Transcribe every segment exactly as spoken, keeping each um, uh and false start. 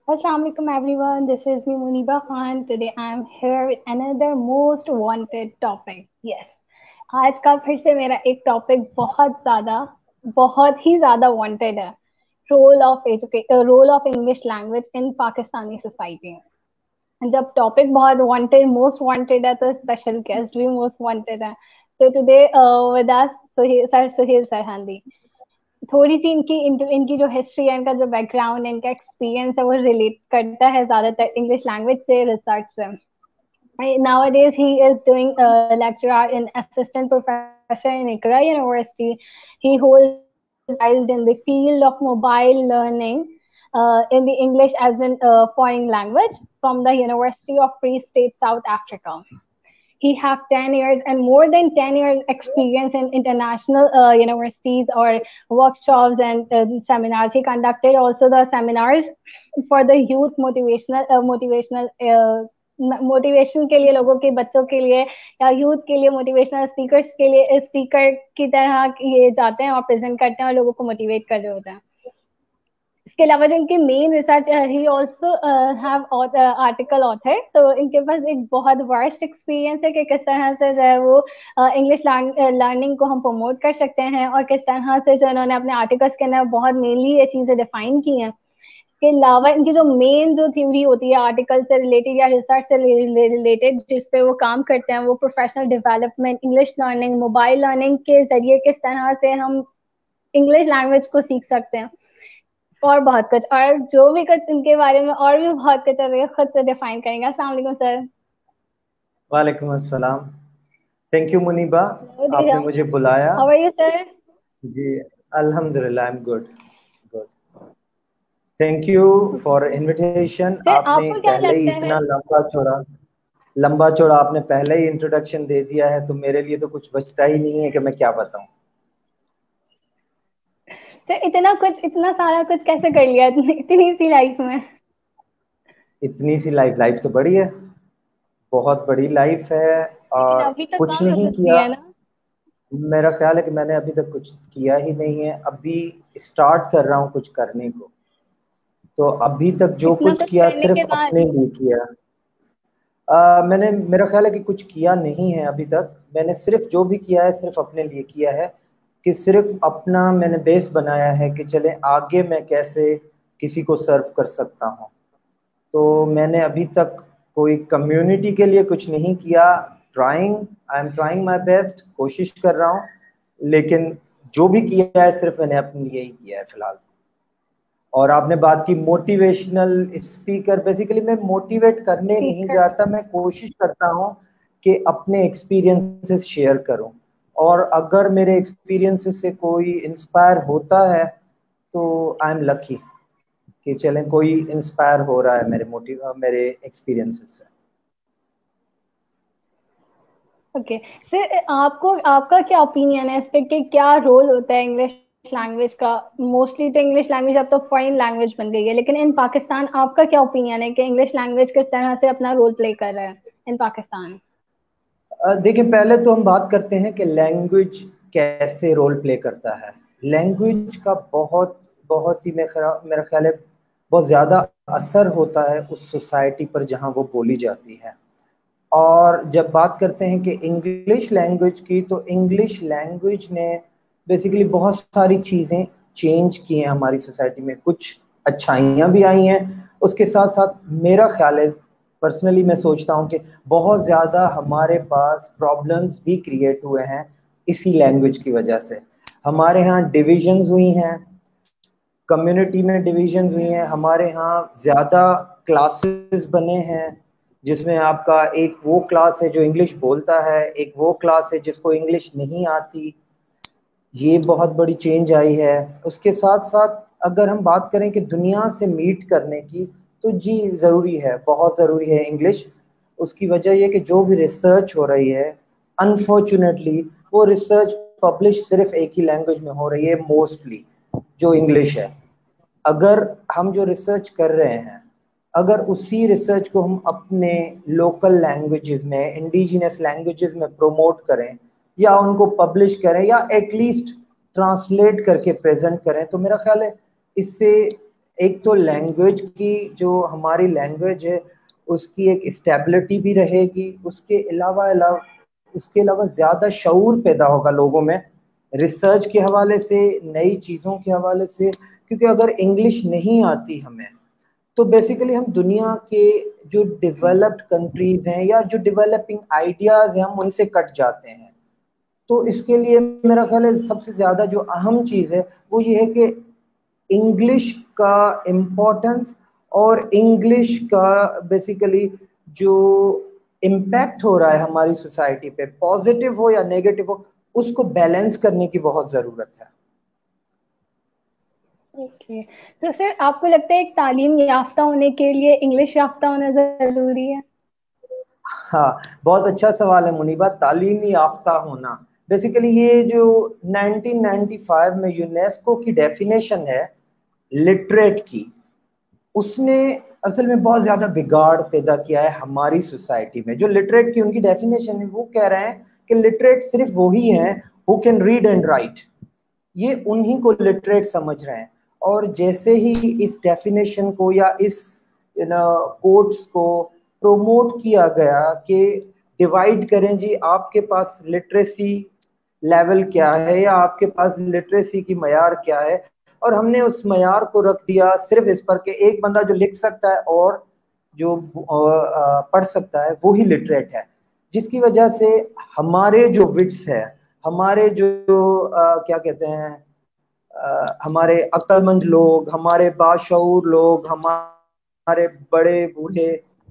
Assalamu alaikum everyone. This is me Muniba Khan. Today I am here with another most wanted topic. Yes, आज का फिर से मेरा एक टॉपिक बहुत ज्यादा बहुत ही ज्यादा वांटेड है. Role of education, role of English language in Pakistani society में. जब टॉपिक बहुत वांटेड मोस्ट वांटेड है तो स्पेशल गेस्ट भी मोस्ट वांटेड है. तो today with us Suhail sir Suhail Sarhandi. थोड़ी सी इनकी इनकी जो हिस्ट्री है, इनका जो बैकग्राउंड है, इनका एक्सपीरियंस है, वो रिलेट करता है ज्यादातर इंग्लिश लैंग्वेज से, रिसर्च से. Nowadays, he is doing a lecturer in assistant professor in Iqra University. He holds specialized in the field of mobile learning uh, in the English as an uh, foreign language from the University of Free State, South Africa. He have ten years and more than ten years experience in international uh, universities or workshops and uh, seminars. He conducted also the seminars for the youth motivational uh, motivational uh, motivation के लिए, लोगों के बच्चों के लिए या youth के लिए, मोटिवेशनल स्पीकर्स के लिए स्पीकर की तरह ये जाते हैं और प्रेजेंट करते हैं और लोगों को मोटिवेट कर रहे होते हैं. इसके अलावा जो इनके main research, he also have article author. तो इनके पास एक बहुत वर्स्ट एक्सपीरियंस है कि किस तरह से जो है वो इंग्लिश लर्निंग को हम प्रमोट कर सकते हैं और किस तरह से जो इन्होंने अपने आर्टिकल्स के अंदर बहुत मेनली ये चीजें डिफाइन की हैं. इसके अलावा इनकी जो मेन जो थ्योरी होती है आर्टिकल से रिलेटेड या रिसर्च से रिलेटेड, जिस पे वो काम करते हैं, वो professional development, English learning, mobile learning के जरिए किस तरह से हम इंग्लिश लैंग्वेज को सीख सकते हैं और बहुत कुछ, और जो भी कुछ इनके बारे में और भी बहुत कुछ है खुद से डिफाइन करेंगे. अस्सलाम वालेकुम सर. वालेकुम अस्सलाम. थैंक यू मुनीबा, आपने मुझे बुलाया. How are you sir? जी अल्हम्दुलिल्लाह, I am good good. Thank you for invitation. आपने पहले ही इतना लंबा चौड़ा लंबा चौड़ा आपने पहले ही इंट्रोडक्शन दे दिया है, तो मेरे लिए तो कुछ बचता ही नहीं है कि मैं क्या बताऊं. सर इतना कुछ, इतना सारा कुछ कैसे कर लिया इतनी सी लाइफ में? इतनी सी लाइफ लाइफ तो बड़ी है, बहुत बड़ी लाइफ है. और अभी तक कुछ नहीं किया है ना? मेरा ख्याल है कि मैंने अभी तक कुछ किया ही नहीं है. अभी स्टार्ट कर रहा हूँ कुछ करने को. तो अभी तक जो कुछ किया सिर्फ अपने लिए किया. आ, मैंने मेरा ख्याल है कि कुछ किया नहीं है अभी तक. मैंने सिर्फ जो भी किया है सिर्फ अपने लिए किया है, कि सिर्फ अपना मैंने बेस बनाया है कि चले आगे मैं कैसे किसी को सर्व कर सकता हूँ. तो मैंने अभी तक कोई कम्युनिटी के लिए कुछ नहीं किया. Trying I am trying my best, कोशिश कर रहा हूँ, लेकिन जो भी किया है सिर्फ मैंने अपने लिए ही किया है फिलहाल. और आपने बात की मोटिवेशनल स्पीकर. बेसिकली मैं मोटिवेट करने नहीं जाता, मैं कोशिश करता हूँ कि अपने एक्सपीरियंसेस शेयर करूँ. और अगर मेरे एक्सपीरियंसेस से कोई इंस्पायर होता है तो आई एम लकी कि चलें कोई इंस्पायर हो रहा है मेरे मोटिव मेरे एक्सपीरियंसेस से. ओके सर, आपको आपका क्या ओपिनियन है इस पे कि क्या रोल होता है इंग्लिश लैंग्वेज का? मोस्टली तो इंग्लिश लैंग्वेज अब तो फॉरेन लैंग्वेज बन गई है, लेकिन इन पाकिस्तान आपका क्या ओपिनियन है कि इंग्लिश लैंग्वेज किस तरह से अपना रोल प्ले कर रहा है इन पाकिस्तान? देखिए, पहले तो हम बात करते हैं कि लैंग्वेज कैसे रोल प्ले करता है. लैंग्वेज का बहुत बहुत ही मेरा ख्याल है बहुत ज़्यादा असर होता है उस सोसाइटी पर जहां वो बोली जाती है. और जब बात करते हैं कि इंग्लिश लैंग्वेज की, तो इंग्लिश लैंग्वेज ने बेसिकली बहुत सारी चीज़ें चेंज की हैं हमारी सोसाइटी में. कुछ अच्छाइयाँ भी आई हैं, उसके साथ साथ मेरा ख्याल है, पर्सनली मैं सोचता हूँ कि बहुत ज़्यादा हमारे पास प्रॉब्लम्स भी क्रिएट हुए हैं इसी लैंग्वेज की वजह से. हमारे यहाँ डिविजन्स हुई हैं, कम्युनिटी में डिविजन्स हुई हैं. हमारे यहाँ ज़्यादा क्लासेस बने हैं, जिसमें आपका एक वो क्लास है जो इंग्लिश बोलता है, एक वो क्लास है जिसको इंग्लिश नहीं आती. ये बहुत बड़ी चेंज आई है. उसके साथ साथ अगर हम बात करें कि दुनिया से मीट करने की, तो जी ज़रूरी है, बहुत ज़रूरी है इंग्लिश. उसकी वजह ये कि जो भी रिसर्च हो रही है, अनफॉर्चुनेटली वो रिसर्च पब्लिश सिर्फ एक ही लैंग्वेज में हो रही है, मोस्टली जो इंग्लिश है. अगर हम जो रिसर्च कर रहे हैं, अगर उसी रिसर्च को हम अपने लोकल लैंग्वेजेस में, इंडिजिनस लैंग्वेजेस में प्रमोट करें या उनको पब्लिश करें या एटलीस्ट ट्रांसलेट करके प्रेजेंट करें, तो मेरा ख्याल है इससे एक तो लैंग्वेज की, जो हमारी लैंग्वेज है उसकी एक स्टेबिलिटी भी रहेगी, उसके अलावा अलावा उसके अलावा ज़्यादा शऊर पैदा होगा लोगों में रिसर्च के हवाले से, नई चीज़ों के हवाले से। क्योंकि अगर इंग्लिश नहीं आती हमें तो बेसिकली हम दुनिया के जो डेवलप्ड कंट्रीज हैं या जो डेवलपिंग आइडियाज़ हैं हम उनसे कट जाते हैं। तो इसके लिए मेरा ख्याल है सबसे ज़्यादा जो अहम चीज़ है वो ये है कि इंग्लिश का इम्पोर्टेंस और इंग्लिश का बेसिकली जो इम्पैक्ट हो रहा है हमारी सोसाइटी पे, पॉजिटिव हो या नेगेटिव हो, उसको बैलेंस करने की बहुत ज़रूरत है। ओके, तो सर आपको लगता है एक तालीम याफ्ता होने के लिए इंग्लिश याफ्ता होना जरूरी है? हाँ, बहुत अच्छा सवाल है मुनीबा। तालीमी याफ्ता होना, बेसिकली ये जो नाइनटीन नाइंटी फाइव में यूनेस्को की डेफिनेशन है लिटरेट की, उसने असल में बहुत ज़्यादा बिगाड़ पैदा किया है हमारी सोसाइटी में। जो लिटरेट की उनकी डेफिनेशन है वो कह रहे हैं कि लिटरेट सिर्फ वही हैं who can read and write, ये उन्हीं को लिटरेट समझ रहे हैं। और जैसे ही इस डेफिनेशन को या इस कोट्स को प्रोमोट किया गया कि डिवाइड करें जी, आपके पास लिटरेसी लेवल क्या है या आपके पास लिटरेसी की मयार क्या है, और हमने उस मयार को रख दिया सिर्फ इस पर कि एक बंदा जो लिख सकता है और जो पढ़ सकता है वो ही लिटरेट है, जिसकी वजह से हमारे जो विट्स है, हमारे जो आ, क्या कहते हैं आ, हमारे अक्लमंद लोग, हमारे बाशऊर लोग, हमारे बड़े बूढ़े,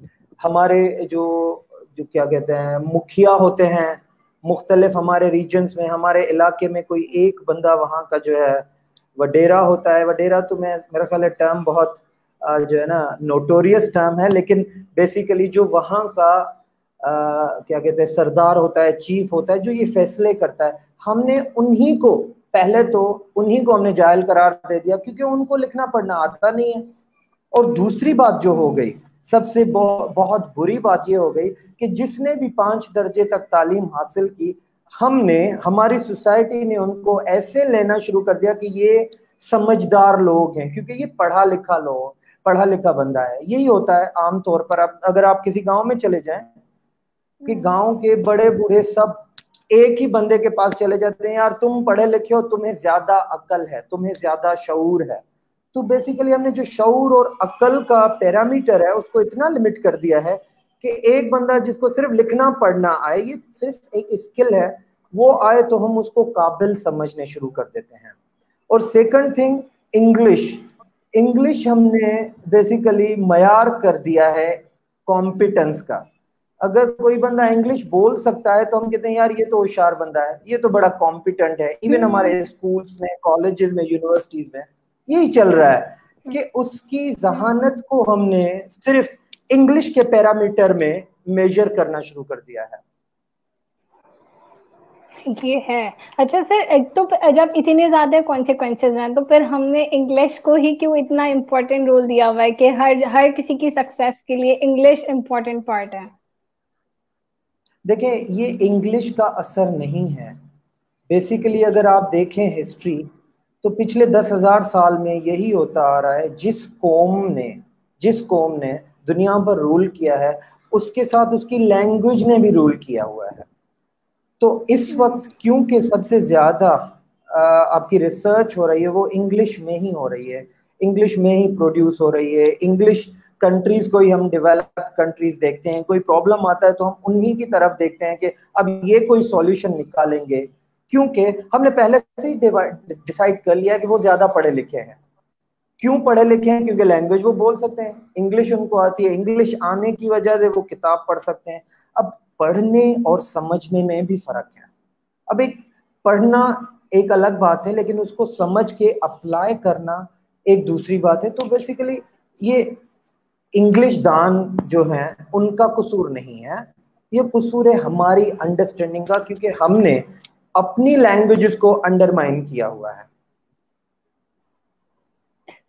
हमारे जो जो क्या कहते हैं मुखिया होते हैं मुख्तलिफ हमारे रीजन्स में, हमारे इलाके में कोई एक बंदा वहाँ का जो है वडेरा होता है। वडेरा तो मैं मेरा ख्याल है टर्म बहुत जो है ना नोटोरियस टर्म है, लेकिन बेसिकली जो वहाँ का आ, क्या कहते हैं सरदार होता है, चीफ होता है, जो ये फैसले करता है, हमने उन्हीं को पहले तो उन्हीं को हमने जायल करार दे दिया क्योंकि उनको लिखना पढ़ना आता नहीं है। और दूसरी बात जो हो गई, सबसे बहुत बहुत बुरी बात ये हो गई कि जिसने भी पांच दर्जे तक तालीम हासिल की, हमने हमारी सोसाइटी ने उनको ऐसे लेना शुरू कर दिया कि ये समझदार लोग हैं क्योंकि ये पढ़ा लिखा लोग पढ़ा लिखा बंदा है। यही होता है आमतौर पर। अब अगर आप किसी गांव में चले जाएं कि गांव के बड़े बूढ़े सब एक ही बंदे के पास चले जाते हैं, यार तुम पढ़े लिखे हो, तुम्हें ज्यादा अक्ल है, तुम्हें ज्यादा शऊर है। तो बेसिकली हमने जो शऊर और अक्ल का पैरामीटर है उसको इतना लिमिट कर दिया है कि एक बंदा जिसको सिर्फ लिखना पढ़ना आए, ये सिर्फ एक स्किल है, वो आए तो हम उसको काबिल समझने शुरू कर देते हैं। और सेकंड थिंग, इंग्लिश इंग्लिश हमने बेसिकली मयार कर दिया है कॉम्पिटेंस का। अगर कोई बंदा इंग्लिश बोल सकता है तो हम कहते हैं यार ये तो होशियार बंदा है, ये तो बड़ा कॉम्पिटेंट है। इवन हमारे स्कूल्स में, कॉलेजेस में, यूनिवर्सिटीज में यही चल रहा है कि उसकी जहानत को हमने सिर्फ इंग्लिश के पैरामीटर में मेजर करना शुरू कर दिया है। ये है। अच्छा सर, एक तो जब इतने ज्यादा कॉन्सिक्वेंसेस हैं तो फिर हमने इंग्लिश को ही क्यों इतना इम्पोर्टेंट रोल दिया हुआ है कि हर हर किसी की सक्सेस के लिए इंग्लिश इम्पोर्टेंट पार्ट है? देखिए, ये इंग्लिश का असर नहीं है। बेसिकली अगर आप देखें हिस्ट्री तो पिछले दस हजार साल में यही होता आ रहा है। जिस कौम ने जिस कौम ने दुनिया पर रूल किया है उसके साथ उसकी लैंग्वेज ने भी रूल किया हुआ है। तो इस वक्त क्योंकि सबसे ज्यादा आपकी रिसर्च हो रही है वो इंग्लिश में ही हो रही है, इंग्लिश में ही प्रोड्यूस हो रही है। इंग्लिश कंट्रीज को ही हम डेवलप्ड कंट्रीज देखते हैं, कोई प्रॉब्लम आता है तो हम उन्हीं की तरफ देखते हैं कि अब ये कोई सॉल्यूशन निकालेंगे, क्योंकि हमने पहले से ही डिसाइड कर लिया कि वो ज्यादा पढ़े लिखे हैं। क्यों पढ़े लिखे हैं? क्योंकि लैंग्वेज वो बोल सकते हैं, इंग्लिश उनको आती है, इंग्लिश आने की वजह से वो किताब पढ़ सकते हैं। अब पढ़ने और समझने में भी फर्क है। अब एक पढ़ना एक अलग बात है, लेकिन उसको समझ के अप्लाई करना एक दूसरी बात है। तो बेसिकली ये इंग्लिश दान जो है उनका कसूर नहीं है, ये कसूर है हमारी अंडरस्टैंडिंग का, क्योंकि हमने अपनी लैंग्वेजेस को अंडरमाइन किया हुआ है।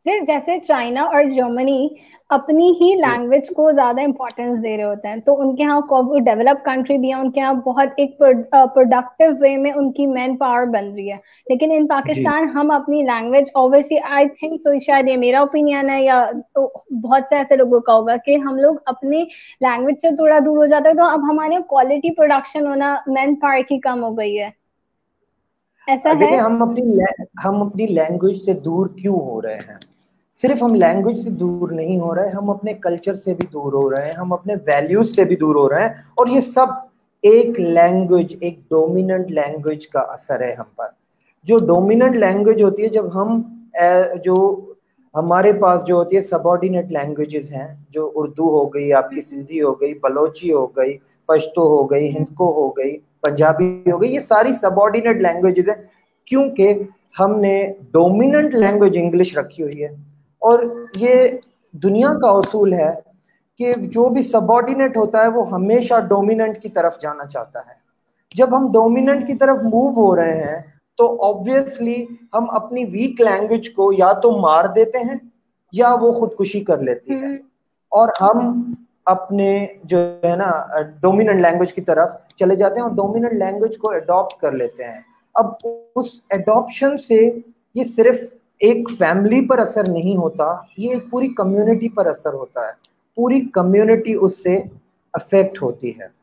सिर्फ जैसे चाइना और जर्मनी अपनी ही जी लैंग्वेज को ज्यादा इंपॉर्टेंस दे रहे होते हैं, तो उनके यहाँ डेवलप कंट्री भी है, उनके यहाँ बहुत एक प्रोडक्टिव वे में उनकी मैन पावर बन रही है। लेकिन इन जी। पाकिस्तान हम अपनी language obviously I think so, शायद ये मेरा ओपिनियन है या तो बहुत से ऐसे लोगों का होगा कि हम लोग अपने लैंग्वेज से थोड़ा दूर हो जाते हैं, तो अब हमारे क्वालिटी प्रोडक्शन होना मैन पावर की कम हो गई है। ऐसा है। देखिए हम अपनी लैं- हम अपनी लैंग्वेज से दूर क्यों हो रहे हैं? सिर्फ हम लैंग्वेज से दूर नहीं हो रहे, हम अपने कल्चर से भी दूर हो रहे हैं, हम अपने वैल्यूज से भी दूर हो रहे हैं, और ये सब एक लैंग्वेज, एक डोमिनेंट लैंग्वेज का असर है हम पर। जो डोमिनेंट लैंग्वेज होती है, जब हम अ, जो हमारे पास जो होती है सबऑर्डिनेट लैंग्वेजेस हैं, जो उर्दू हो गई, आपकी सिंधी हो गई, बलोची हो गई, पश्तो हो गई, हिंदको हो गई, पंजाबी हो गई, ये सारी सबऑर्डिनेट लैंग्वेजेस हैं, क्योंकि हमने डोमिनेंट लैंग्वेज इंग्लिश रखी हुई है। और ये दुनिया का उसूल है कि जो भी सबऑर्डिनेट होता है वो हमेशा डोमिनेंट की तरफ जाना चाहता है। जब हम डोमिनेंट की तरफ मूव हो रहे हैं तो ऑब्वियसली हम अपनी वीक लैंग्वेज को या तो मार देते हैं या वो खुदकुशी कर लेती है, और हम अपने जो है ना डोमिनेंट लैंग्वेज की तरफ चले जाते हैं और डोमिनेंट लैंग्वेज को अडॉप्ट कर लेते हैं। अब उस एडॉप्शन से ये सिर्फ एक फैमिली पर असर नहीं होता, ये एक पूरी कम्युनिटी पर असर होता है, पूरी कम्युनिटी उससे अफेक्ट होती है।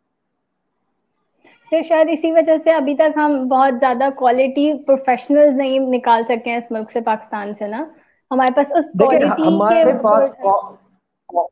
फिर शायद इसी वजह से अभी तक हम बहुत ज्यादा क्वालिटी प्रोफेशनल्स नहीं निकाल सके हैं इस मुल्क से, पाकिस्तान से ना। हमारे पास उस देखिए क्वालिटी के हमारे पास pro- कौ- कौ-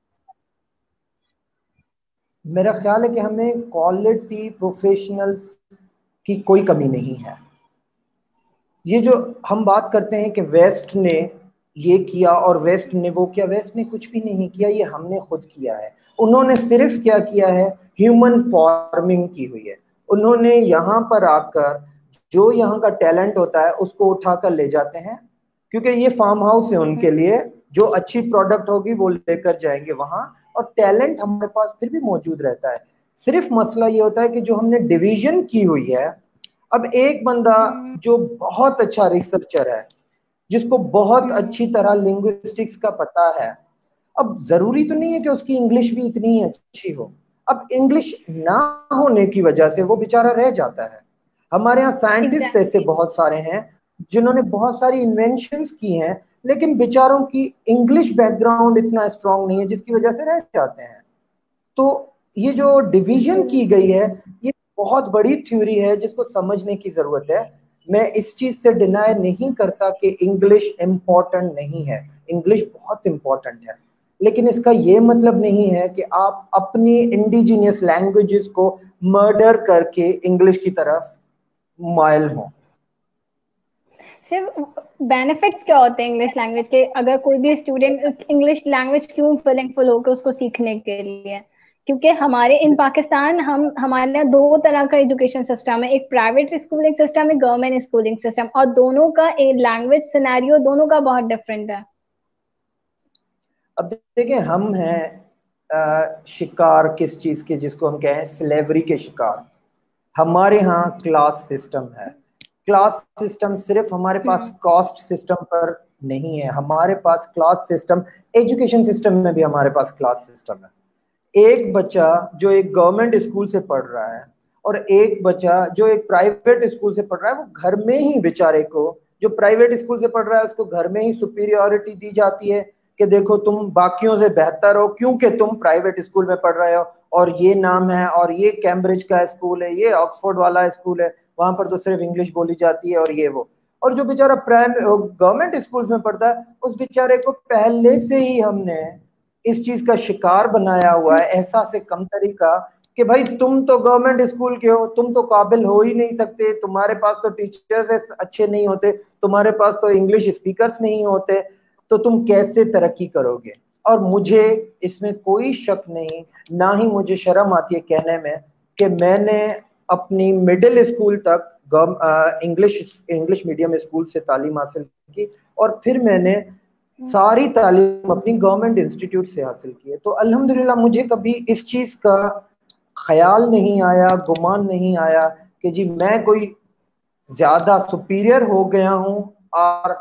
मेरा ख्याल है कि हमें क्वालिटी प्रोफेशनल्स की कोई कमी नहीं है। ये जो हम बात करते हैं कि वेस्ट ने ये किया और वेस्ट ने वो किया, वेस्ट ने कुछ भी नहीं किया, ये हमने खुद किया है। उन्होंने सिर्फ क्या किया है, ह्यूमन फार्मिंग की हुई है। उन्होंने यहाँ पर आकर जो यहाँ का टैलेंट होता है उसको उठाकर ले जाते हैं, क्योंकि ये फार्म हाउस है उनके लिए, जो अच्छी प्रोडक्ट होगी वो लेकर जाएंगे वहां, और टैलेंट हमारे पास फिर भी मौजूद रहता है। सिर्फ मसला ये होता है कि जो हमने डिवीजन की हुई है, अब एक बंदा हम्म, जो बहुत अच्छा रिसर्चर है, जिसको बहुत हम्म, अच्छी तरह लिंग्विस्टिक्स का पता है, अब जरूरी तो नहीं है कि उसकी इंग्लिश भी इतनी ही अच्छी हो। अब इंग्लिश ना होने की वजह से वो बेचारा रह जाता है। हमारे यहाँ साइंटिस्ट ऐसे एग्जैक्टली। बहुत सारे हैं जिन्होंने बहुत सारी इन्वेंशंस की हैं, लेकिन बेचारों की इंग्लिश बैकग्राउंड इतना स्ट्रांग नहीं है, जिसकी वजह से रह जाते हैं। तो ये जो डिवीजन की गई है, ये बहुत बड़ी थ्योरी है जिसको समझने की जरूरत है। मैं इस चीज से डिनाई नहीं करता कि इंग्लिश इम्पोर्टेंट नहीं है, इंग्लिश बहुत इंपॉर्टेंट है, लेकिन इसका ये मतलब नहीं है कि आप अपनी इंडिजिनियस लैंग्वेजेस को मर्डर करके इंग्लिश की तरफ माइल हो। सिर्फ बेनिफिट्स क्या होते हैं इंग्लिश लैंग्वेज के, अगर कोई भी स्टूडेंट इंग्लिश लैंग्वेज क्यों फीलिंगफुल होकर उसको सीखने के लिए? क्योंकि हमारे इन पाकिस्तान हम हमारे यहाँ दो तरह का एजुकेशन सिस्टम है, एक प्राइवेट स्कूलिंग सिस्टम, एक गवर्नमेंट स्कूलिंग सिस्टम, और दोनों का लैंग्वेज सिनेरियो दोनों का बहुत डिफरेंट है। अब देखिए हम हैं अ, शिकार किस चीज के, जिसको हम कहें स्लेवरी के शिकार। हमारे यहाँ क्लास सिस्टम है। क्लास सिस्टम सिर्फ हमारे पास हम्म, कास्ट सिस्टम पर नहीं है, हमारे पास क्लास सिस्टम एजुकेशन सिस्टम में भी हमारे पास क्लास सिस्टम है। एक बच्चा जो एक गवर्नमेंट स्कूल से पढ़ रहा है और एक बच्चा जो एक प्राइवेट स्कूल से पढ़ रहा है, वो घर में ही बेचारे को, जो प्राइवेट स्कूल से पढ़ रहा है उसको घर में ही सुपीरियोरिटी दी जाती है कि देखो तुम बाकियों से बेहतर हो क्योंकि तुम प्राइवेट स्कूल में पढ़ रहे हो, और ये नाम है, और ये कैम्ब्रिज का स्कूल है, ये ऑक्सफोर्ड वाला स्कूल है, वहां पर तो सिर्फ इंग्लिश बोली जाती है, और ये वो। और जो बेचारा प्राइम गवर्नमेंट स्कूल में पढ़ता है, उस बेचारे को पहले से ही हमने इस चीज का शिकार बनाया हुआ है, एहसास कम तरीका, कि भाई तुम तो गवर्नमेंट स्कूल के हो, तुम तो काबिल हो ही नहीं सकते, तुम्हारे पास तो टीचर्स अच्छे नहीं होते, तुम्हारे पास तो इंग्लिश स्पीकर्स नहीं होते, तो तुम कैसे तरक्की करोगे। और मुझे इसमें कोई शक नहीं, ना ही मुझे शर्म आती है कहने में कि मैंने अपनी मिडिल स्कूल तक इंग्लिश इंग्लिश मीडियम स्कूल से तालीम हासिल की, और फिर मैंने सारी तालीम अपनी गवर्नमेंट इंस्टीट्यूट से हासिल की है। तो अल्हम्दुलिल्लाह मुझे कभी इस चीज का ख्याल नहीं आया, गुमान नहीं आया कि जी मैं कोई ज्यादा सुपीरियर हो गया हूं, और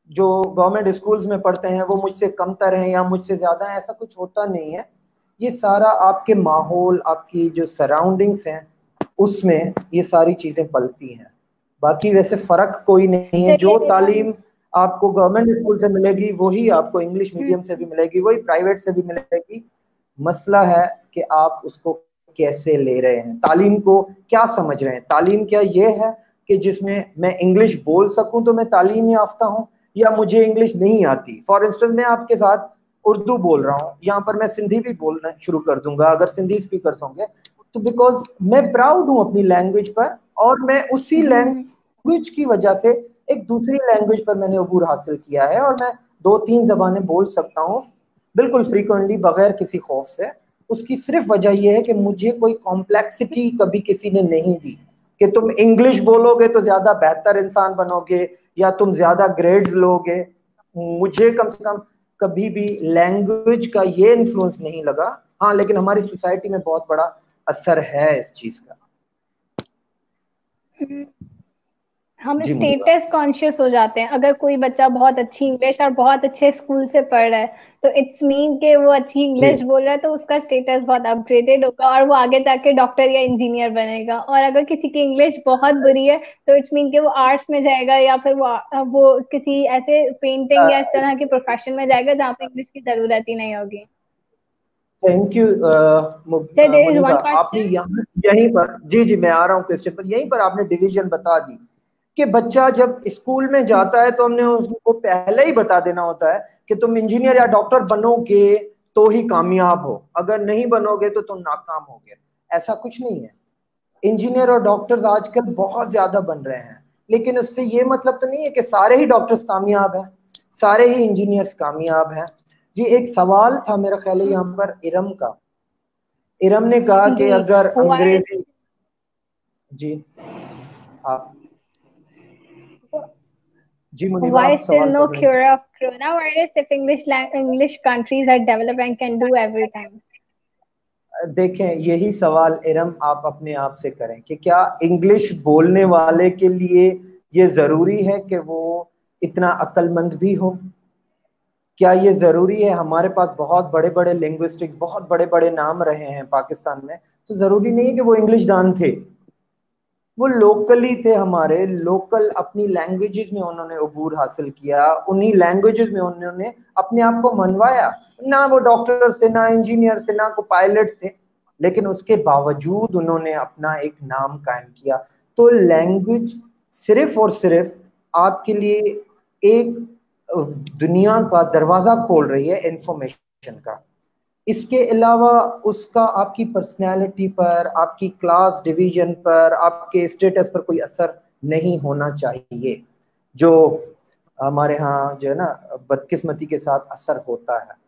जो गवर्नमेंट स्कूल्स में पढ़ते हैं वो मुझसे कमतर हैं या मुझसे ज़्यादा हैं, ऐसा कुछ होता नहीं है। ये सारा आपके माहौल, आपकी जो सराउंडिंग्स हैं उसमें ये सारी चीज़ें पलती हैं। बाकी वैसे फ़र्क कोई नहीं है। जो तालीम आपको गवर्नमेंट स्कूल से मिलेगी वही आपको इंग्लिश मीडियम से भी मिलेगी, वही प्राइवेट से भी मिलेगी। मसला है कि आप उसको कैसे ले रहे हैं, तालीम को क्या समझ रहे हैं। तालीम क्या ये है कि जिसमें मैं इंग्लिश बोल सकूं तो मैं तालीम याफ्ता हूं, या मुझे इंग्लिश नहीं आती। फॉर इंस्टेंस मैं आपके साथ उर्दू बोल रहा हूँ, यहाँ पर मैं सिंधी भी बोलना शुरू कर दूंगा अगर सिंधी स्पीकर्स होंगे, तो बिकॉज मैं प्राउड हूँ अपनी लैंग्वेज पर, और मैं उसी लैंग्वेज की वजह से एक दूसरी लैंग्वेज पर मैंने अबूर हासिल किया है, और मैं दो तीन जबानें बोल सकता हूँ बिल्कुल फ्रीक्वेंटली बगैर किसी खौफ से। उसकी सिर्फ वजह यह है कि मुझे कोई कॉम्प्लेक्सिटी कभी किसी ने नहीं दी कि तुम इंग्लिश बोलोगे तो ज्यादा बेहतर इंसान बनोगे या तुम ज्यादा ग्रेड्स लोगे। मुझे कम से कम कभी भी लैंग्वेज का ये इन्फ्लुएंस नहीं लगा। हाँ, लेकिन हमारी सोसाइटी में बहुत बड़ा असर है इस चीज का। हम स्टेटस कॉन्शियस हो जाते हैं। अगर कोई बच्चा बहुत अच्छी इंग्लिश और बहुत अच्छे स्कूल से पढ़ रहा है तो इट्स मीन कि वो अच्छी इंग्लिश बोल रहा है तो उसका स्टेटस बहुत अपग्रेडेड होगा और वो आगे जाके डॉक्टर या इंजीनियर बनेगा। और अगर किसी की इंग्लिश बहुत बुरी है तो इट्स मीन कि वो आर्ट्स में जाएगा या फिर वो वो किसी ऐसे पेंटिंग या इस तरह के प्रोफेशन में जाएगा जहाँ पे इंग्लिश की जरूरत ही नहीं होगी। थैंक यू मुनीबा, आपने यहाँ यहीं पर, जी जी मैं आ रहा हूँ क्वेश्चन पर, यहीं पर आपने डिवीजन बता दी कि बच्चा जब स्कूल में जाता है तो हमने उसको पहले ही बता देना होता है कि तुम इंजीनियर या डॉक्टर बनोगे तो ही कामयाब हो, अगर नहीं बनोगे तो तुम नाकाम होगे। ऐसा कुछ नहीं है। इंजीनियर और डॉक्टर्स आजकल बहुत ज्यादा बन रहे हैं, लेकिन उससे ये मतलब तो नहीं है कि सारे ही डॉक्टर्स कामयाब हैं, सारे ही इंजीनियर्स कामयाब हैं। जी, एक सवाल था मेरा ख्याल है यहाँ पर इरम का। इरम ने कहा कि अगर अंग्रेजी, जी आप जी मुनीबा, Why आप still सवाल no पढ़ लें। cure of coronavirus if English English countries are developed and can do everything? देखें, यही सवाल इरम आप अपने आप से करें कि क्या इंग्लिश बोलने वाले के लिए ये जरूरी है कि वो इतना अक्लमंद भी हो? क्या ये जरूरी है? हमारे पास बहुत बड़े बड़े लिंग्विस्टिक्स, बहुत बड़े बड़े नाम रहे हैं पाकिस्तान में, तो जरूरी नहीं है कि वो इंग्लिश दान थे। वो लोकली थे, हमारे लोकल अपनी लैंग्वेजेस में उन्होंने अबूर हासिल किया, उन्हीं लैंग्वेजेस में उन्होंने अपने आप को मनवाया। ना वो डॉक्टर से, ना इंजीनियर से, ना को पायलट थे, लेकिन उसके बावजूद उन्होंने अपना एक नाम कायम किया। तो लैंग्वेज सिर्फ और सिर्फ आपके लिए एक दुनिया का दरवाजा खोल रही है इंफॉर्मेशन का। इसके अलावा उसका आपकी पर्सनैलिटी पर, आपकी क्लास डिवीजन पर, आपके स्टेटस पर कोई असर नहीं होना चाहिए, जो हमारे यहाँ जो है ना बदकिस्मती के साथ असर होता है।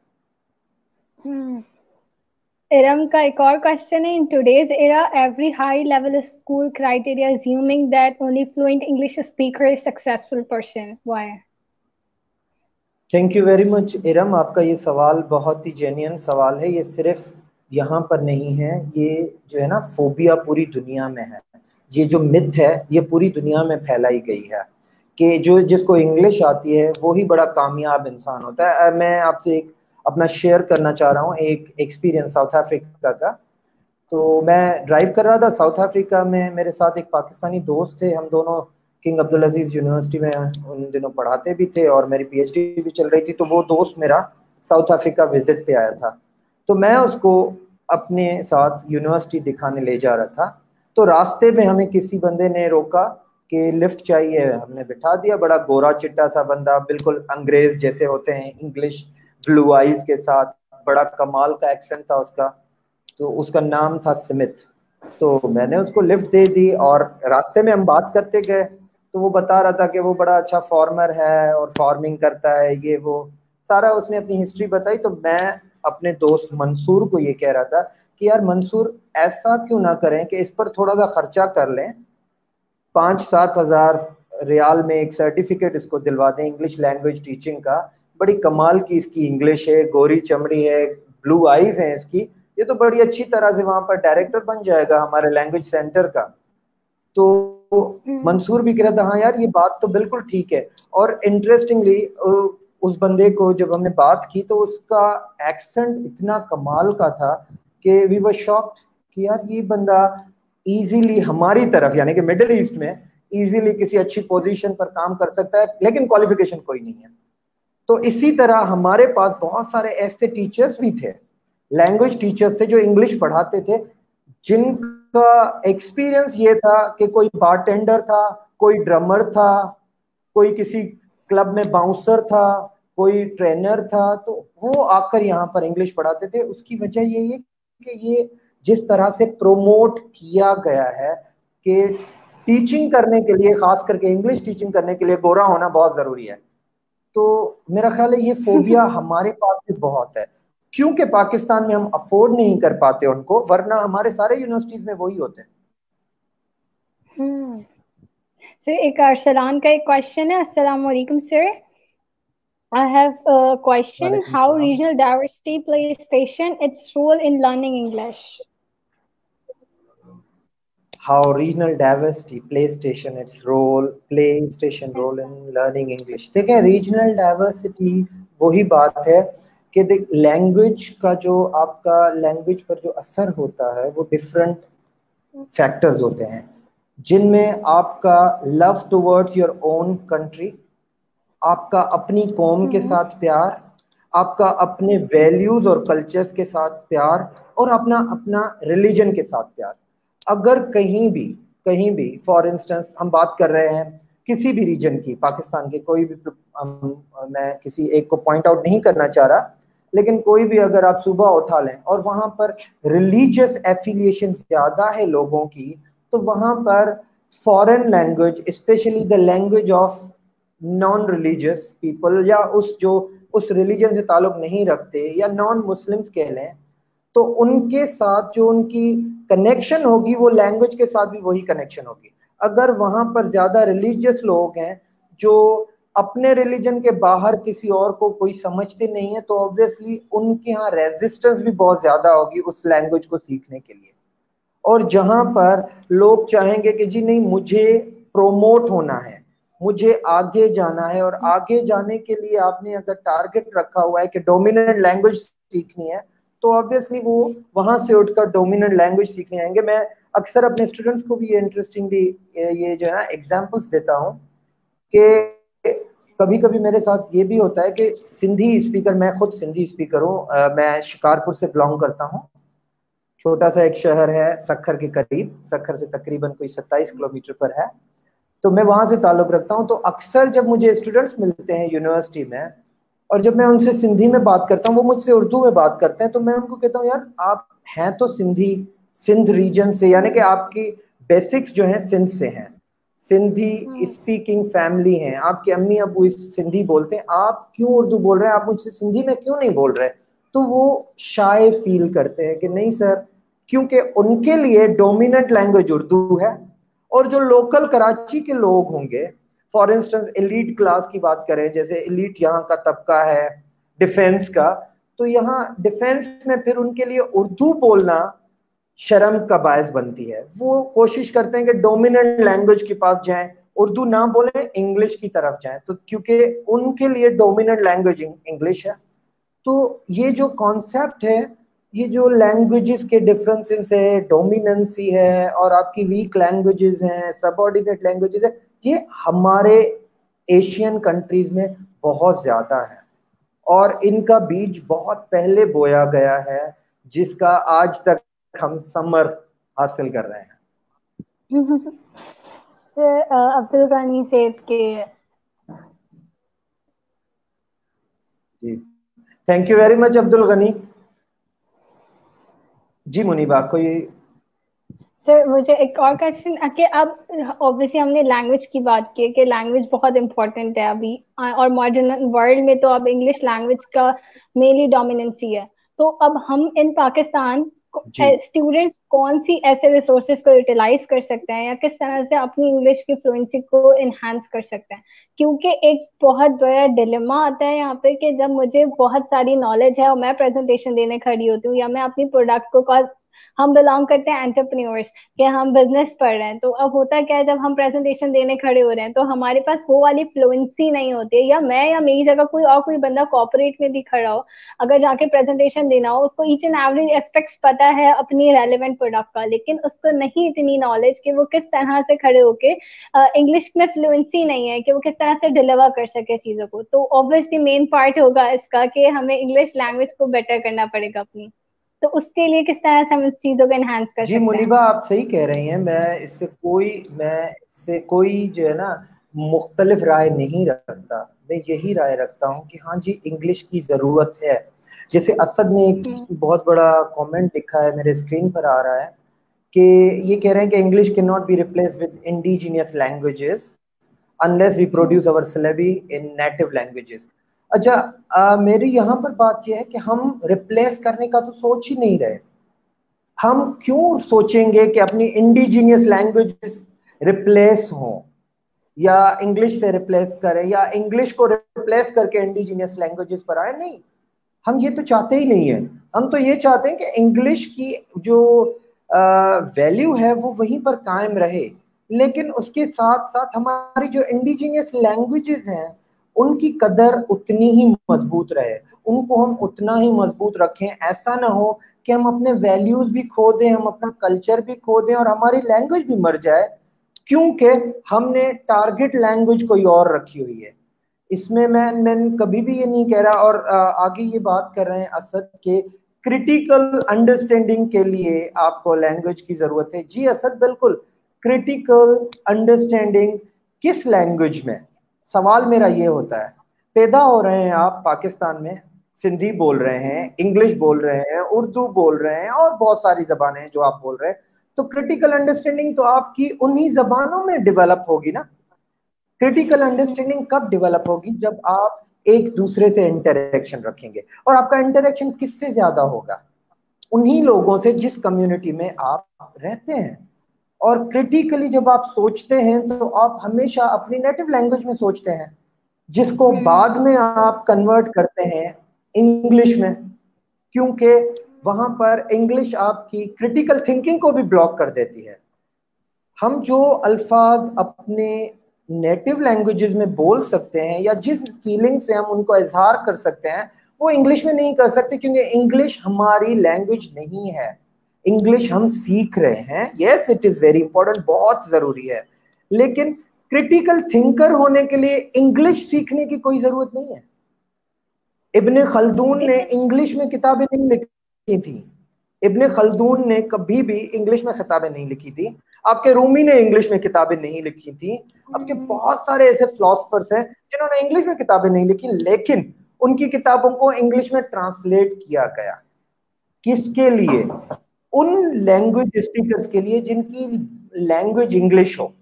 इरम का एक और क्वेश्चन है, in today's era every high level school criteria assuming that only fluent English speaker is successful person, why? Thank you very much Iram, आपका ये सवाल बहुत ही जेन्युइन सवाल है। ये सिर्फ यहाँ पर नहीं है, ये जो है ना फोबिया पूरी दुनिया में है। ये जो मिथ है ये पूरी दुनिया में फैलाई गई है कि जो जिसको इंग्लिश आती है वो ही बड़ा कामयाब इंसान होता है। मैं आपसे एक अपना शेयर करना चाह रहा हूँ एक एक्सपीरियंस साउथ अफ्रीका का। तो मैं ड्राइव कर रहा था साउथ अफ्रीका में, मेरे साथ एक पाकिस्तानी दोस्त थे, हम दोनों किंग अब्दुल अजीज यूनिवर्सिटी में उन दिनों पढ़ाते भी थे और मेरी पीएचडी भी चल रही थी। तो वो दोस्त मेरा साउथ अफ्रीका विजिट पे आया था, तो मैं उसको अपने साथ यूनिवर्सिटी दिखाने ले जा रहा था। तो रास्ते में हमें किसी बंदे ने रोका कि लिफ्ट चाहिए, हमने बिठा दिया। बड़ा गोरा चिट्टा सा बंदा, बिल्कुल अंग्रेज जैसे होते हैं, इंग्लिश ब्लू आइज के साथ, बड़ा कमाल का एक्सेंट था उसका। तो उसका नाम था स्मिथ। तो मैंने उसको लिफ्ट दे दी और रास्ते में हम बात करते गए। तो वो बता रहा था कि वो बड़ा अच्छा फार्मर है और फार्मिंग करता है, ये वो सारा उसने अपनी हिस्ट्री बताई। तो मैं अपने दोस्त मंसूर को ये कह रहा था कि यार मंसूर, ऐसा क्यों ना करें कि इस पर थोड़ा सा खर्चा कर लें, पाँच सात हजार रियाल में एक सर्टिफिकेट इसको दिलवा दें इंग्लिश लैंग्वेज टीचिंग का। बड़ी कमाल की इसकी इंग्लिश है, गोरी चमड़ी है, ब्लू आईज है इसकी, ये तो बड़ी अच्छी तरह से वहां पर डायरेक्टर बन जाएगा हमारे लैंग्वेज सेंटर का। तो मंसूर भी कह रहा था हाँ यार ये बात तो बिल्कुल ठीक है। और इंटरेस्टिंगली उस बंदे को जब हमने बात की तो उसका एक्सेंट इतना कमाल का था कि वी वर शॉक्ड कि यार ये बंदा इजीली हमारी तरफ यानी कि मिडिल ईस्ट में इजीली किसी अच्छी पोजीशन पर काम कर सकता है, लेकिन क्वालिफिकेशन कोई नहीं है। तो इसी तरह हमारे पास बहुत सारे ऐसे टीचर्स भी थे, लैंग्वेज टीचर्स थे जो इंग्लिश पढ़ाते थे, जिनका एक्सपीरियंस ये था कि कोई बारटेंडर था, कोई ड्रमर था, कोई किसी क्लब में बाउंसर था, कोई ट्रेनर था, तो वो आकर यहाँ पर इंग्लिश पढ़ाते थे। उसकी वजह ये है कि ये जिस तरह से प्रोमोट किया गया है कि टीचिंग करने के लिए, खास करके इंग्लिश टीचिंग करने के लिए गोरा होना बहुत जरूरी है। तो मेरा ख्याल है ये फोबिया हमारे पास भी बहुत है, क्योंकि पाकिस्तान में हम अफोर्ड नहीं कर पाते उनको, वरना हमारे सारे यूनिवर्सिटीज में वही होते हैं। हम्म सर, एक अरसलान का एक क्वेश्चन है। अस्सलाम वालेकुम sir, I have a question. वालेकुम How सलाम। regional diversity plays station its role in learning English? How regional diversity plays station its role play station role in learning English। देखिए रीजनल डाइवर्सिटी वही बात है कि देख लैंग्वेज का जो आपका लैंग्वेज पर जो असर होता है वो डिफरेंट फैक्टर्स होते हैं, जिनमें आपका love towards your own country, आपका अपनी कौम के साथ प्यार, आपका अपने वैल्यूज और कल्चर्स के साथ प्यार, और अपना अपना रिलीजन के साथ प्यार। अगर कहीं भी कहीं भी फॉर इंस्टेंस हम बात कर रहे हैं किसी भी रीजन की, पाकिस्तान के कोई भी, हम, मैं किसी एक को पॉइंट आउट नहीं करना चाह रहा, लेकिन कोई भी अगर आप सुबह उठा लें और वहां पर रिलीजियस एफिलिएशन ज्यादा है लोगों की, तो वहां पर foreign language, especially the language of non religious people, या उस जो उस रिलीजन से ताल्लुक नहीं रखते, या नॉन मुस्लिम्स कह लें, तो उनके साथ जो उनकी कनेक्शन होगी वो लैंग्वेज के साथ भी वही कनेक्शन होगी। अगर वहां पर ज्यादा रिलीजियस लोग हैं जो अपने रिलीजन के बाहर किसी और को कोई समझते नहीं है, तो ऑब्वियसली उनके यहाँ रेजिस्टेंस भी बहुत ज्यादा होगी उस लैंग्वेज को सीखने के लिए। और जहां पर लोग चाहेंगे कि जी नहीं मुझे प्रोमोट होना है, मुझे आगे जाना है, और आगे जाने के लिए आपने अगर टारगेट रखा हुआ है कि डोमिनेंट लैंग्वेज सीखनी है, तो ऑब्वियसली वो वहां से उठकर डोमिनेंट लैंग्वेज सीखने आएंगे। मैं अक्सर अपने स्टूडेंट्स को भी ये इंटरेस्टिंगली ये जो है ना एग्जांपल्स देता हूँ कि कभी कभी मेरे साथ ये भी होता है कि सिंधी स्पीकर, मैं खुद सिंधी स्पीकर हूँ, मैं शिकारपुर से बिलोंग करता हूँ, छोटा सा एक शहर है सक्खर के करीब, सक्खर से तकरीबन कोई सत्ताईस किलोमीटर पर है, तो मैं वहां से ताल्लुक रखता हूँ। तो अक्सर जब मुझे स्टूडेंट्स मिलते हैं यूनिवर्सिटी में और जब मैं उनसे सिंधी में बात करता हूँ, वो मुझसे उर्दू में बात करते हैं, तो मैं उनको कहता हूँ यार आप हैं तो सिंधी, सिंध रीजन से, यानी कि आपकी बेसिक्स जो है सिंध से हैं, सिंधी स्पीकिंग फैमिली हैं, आपके अम्मी अबू सिंधी बोलते हैं, आप क्यों उर्दू बोल रहे हैं, आप मुझसे सिंधी में क्यों नहीं बोल रहे? तो वो शाय फील करते हैं कि नहीं सर, क्योंकि उनके लिए डोमिनेंट लैंग्वेज उर्दू है, और जो लोकल कराची के लोग होंगे, फॉर इंस्टेंस एलीट क्लास की बात करें, जैसे एलीट यहाँ का तबका है डिफेंस का, तो यहाँ डिफेंस में फिर उनके लिए उर्दू बोलना शर्म का बायस बनती है। वो कोशिश करते हैं कि डोमिनेंट लैंग्वेज के पास जाएं, उर्दू ना बोलें, इंग्लिश की तरफ जाएं, तो क्योंकि उनके लिए डोमिनेंट लैंग्वेज इंग्लिश है। तो ये जो कॉन्सेप्ट है, ये जो लैंग्वेजेस के डिफरेंसेस है, डोमिनेंसी है, और आपकी वीक लैंग्वेजेस हैं, सबऑर्डिनेट लैंग्वेजेस है, ये हमारे एशियन कंट्रीज में बहुत ज्यादा है, और इनका बीज बहुत पहले बोया गया है, जिसका आज तक हम समर हासिल कर रहे हैं। सर, अब्दुल गनी सेठ के ji, thank you very much Abdul Ghani ji. Muneeba कोई? सर मुझे एक और क्वेश्चन कि अब ऑब्वियसली हमने लैंग्वेज की बात की कि लैंग्वेज बहुत इंपॉर्टेंट है अभी, और मॉडर्न वर्ल्ड में तो अब इंग्लिश लैंग्वेज का मेनली डोमिनेंसी है। तो अब हम इन पाकिस्तान स्टूडेंट्स कौन सी ऐसे रिसोर्सेज को यूटिलाइज कर सकते हैं, या किस तरह से अपनी इंग्लिश की फ्लुएंसी को इनहांस कर सकते हैं? क्योंकि एक बहुत बड़ा डिलेमा आता है यहाँ पे कि जब मुझे बहुत सारी नॉलेज है और मैं प्रेजेंटेशन देने खड़ी होती हूँ, या मैं अपनी प्रोडक्ट को हम बिलोंग करते हैं एंटरप्रेन्योर्स कि हम बिजनेस पढ़ रहे हैं। तो अब होता क्या है, जब हम प्रेजेंटेशन देने खड़े हो रहे हैं तो हमारे पास वो वाली फ्लुएंसी नहीं होती है, या मैं या मेरी जगह कोई और कोई बंदा कॉर्पोरेट में भी खड़ा हो, अगर जाके प्रेजेंटेशन देना हो, उसको ईच एंड एवरी एस्पेक्ट्स पता है अपनी रेलेवेंट प्रोडक्ट का, लेकिन उसको नहीं इतनी नॉलेज कि वो किस तरह से खड़े होके इंग्लिश में फ्लुएंसी नहीं है कि वो किस तरह से डिलीवर कर सके चीजों को। तो ऑब्वियसली मेन पार्ट होगा इसका कि हमें इंग्लिश लैंग्वेज को बेटर करना पड़ेगा अपनी। तो उसके लिए किस तरह से हम इस चीजों को एनहांस कर जी सकते हैं? मुनीबा, आप सही कह रही हैं। मैं इससे कोई मैं इससे कोई जो है ना मुख्तलिफ राय नहीं रखता। मैं यही राय रखता हूँ कि हाँ जी, इंग्लिश की ज़रूरत है। जैसे असद ने एक हम्म। बहुत बड़ा कमेंट लिखा है, मेरे स्क्रीन पर आ रहा है, कि ये कह रहे हैं कि English can not be replace with indigenous languages unless we hmm. Produce our syllabi in native languages. अच्छा, अ, मेरी यहाँ पर बात यह है कि हम रिप्लेस करने का तो सोच ही नहीं रहे। हम क्यों सोचेंगे कि अपनी इंडिजीनियस लैंग्वेजेस रिप्लेस हो, या इंग्लिश से रिप्लेस करें, या इंग्लिश को रिप्लेस करके इंडिजीनियस लैंग्वेजेस पर आए? नहीं, हम ये तो चाहते ही नहीं है। हम तो ये चाहते हैं कि इंग्लिश की जो वैल्यू है वो वहीं पर कायम रहे, लेकिन उसके साथ साथ हमारी जो इंडिजीनियस लैंग्वेजेस हैं उनकी कदर उतनी ही मजबूत रहे, उनको हम उतना ही मजबूत रखें। ऐसा ना हो कि हम अपने वैल्यूज भी खो दें, हम अपना कल्चर भी खो दें और हमारी लैंग्वेज भी मर जाए, क्योंकि हमने टारगेट लैंग्वेज कोई और रखी हुई है। इसमें मैं मैं कभी भी ये नहीं कह रहा। और आगे ये बात कर रहे हैं असद के क्रिटिकल अंडरस्टैंडिंग के लिए आपको लैंग्वेज की जरूरत है। जी असद, बिल्कुल। क्रिटिकल अंडरस्टैंडिंग किस लैंग्वेज में? सवाल मेरा ये होता है। पैदा हो रहे हैं आप पाकिस्तान में, सिंधी बोल रहे हैं, इंग्लिश बोल रहे हैं, उर्दू बोल रहे हैं और बहुत सारी जबानें हैं जो आप बोल रहे हैं, तो क्रिटिकल अंडरस्टैंडिंग तो आपकी उन्हीं जबानों में डेवलप होगी ना। क्रिटिकल अंडरस्टैंडिंग कब डेवलप होगी? जब आप एक दूसरे से इंटरेक्शन रखेंगे, और आपका इंटरेक्शन किससे ज्यादा होगा? उन्हीं लोगों से जिस कम्युनिटी में आप रहते हैं। और क्रिटिकली जब आप सोचते हैं तो आप हमेशा अपनी नेटिव लैंग्वेज में सोचते हैं, जिसको बाद में आप कन्वर्ट करते हैं इंग्लिश में, क्योंकि वहां पर इंग्लिश आपकी क्रिटिकल थिंकिंग को भी ब्लॉक कर देती है। हम जो अल्फाज अपने नेटिव लैंग्वेजेस में बोल सकते हैं या जिस फीलिंग से हम उनको इजहार कर सकते हैं, वो इंग्लिश में नहीं कर सकते, क्योंकि इंग्लिश हमारी लैंग्वेज नहीं है। इंग्लिश हम सीख रहे हैं, yes it is very important, बहुत जरूरी है, लेकिन क्रिटिकल थिंकर होने के लिए इंग्लिश सीखने की कोई जरूरत नहीं है। इब्ने खल्दून ने इंग्लिश में किताबें नहीं लिखी थी। इब्ने खल्दून ने कभी भी इंग्लिश में किताबें नहीं लिखी थी। आपके रूमी ने इंग्लिश में किताबें नहीं लिखी थी। आपके बहुत सारे ऐसे फिलोसफर्स हैं जिन्होंने इंग्लिश में किताबें नहीं लिखी, लेकिन उनकी किताबों को इंग्लिश में ट्रांसलेट किया गया। किसके लिए? उन लैंग्वेज स्पीकर्स के लिए जिनकी लैंग्वेज इंग्लिश हो।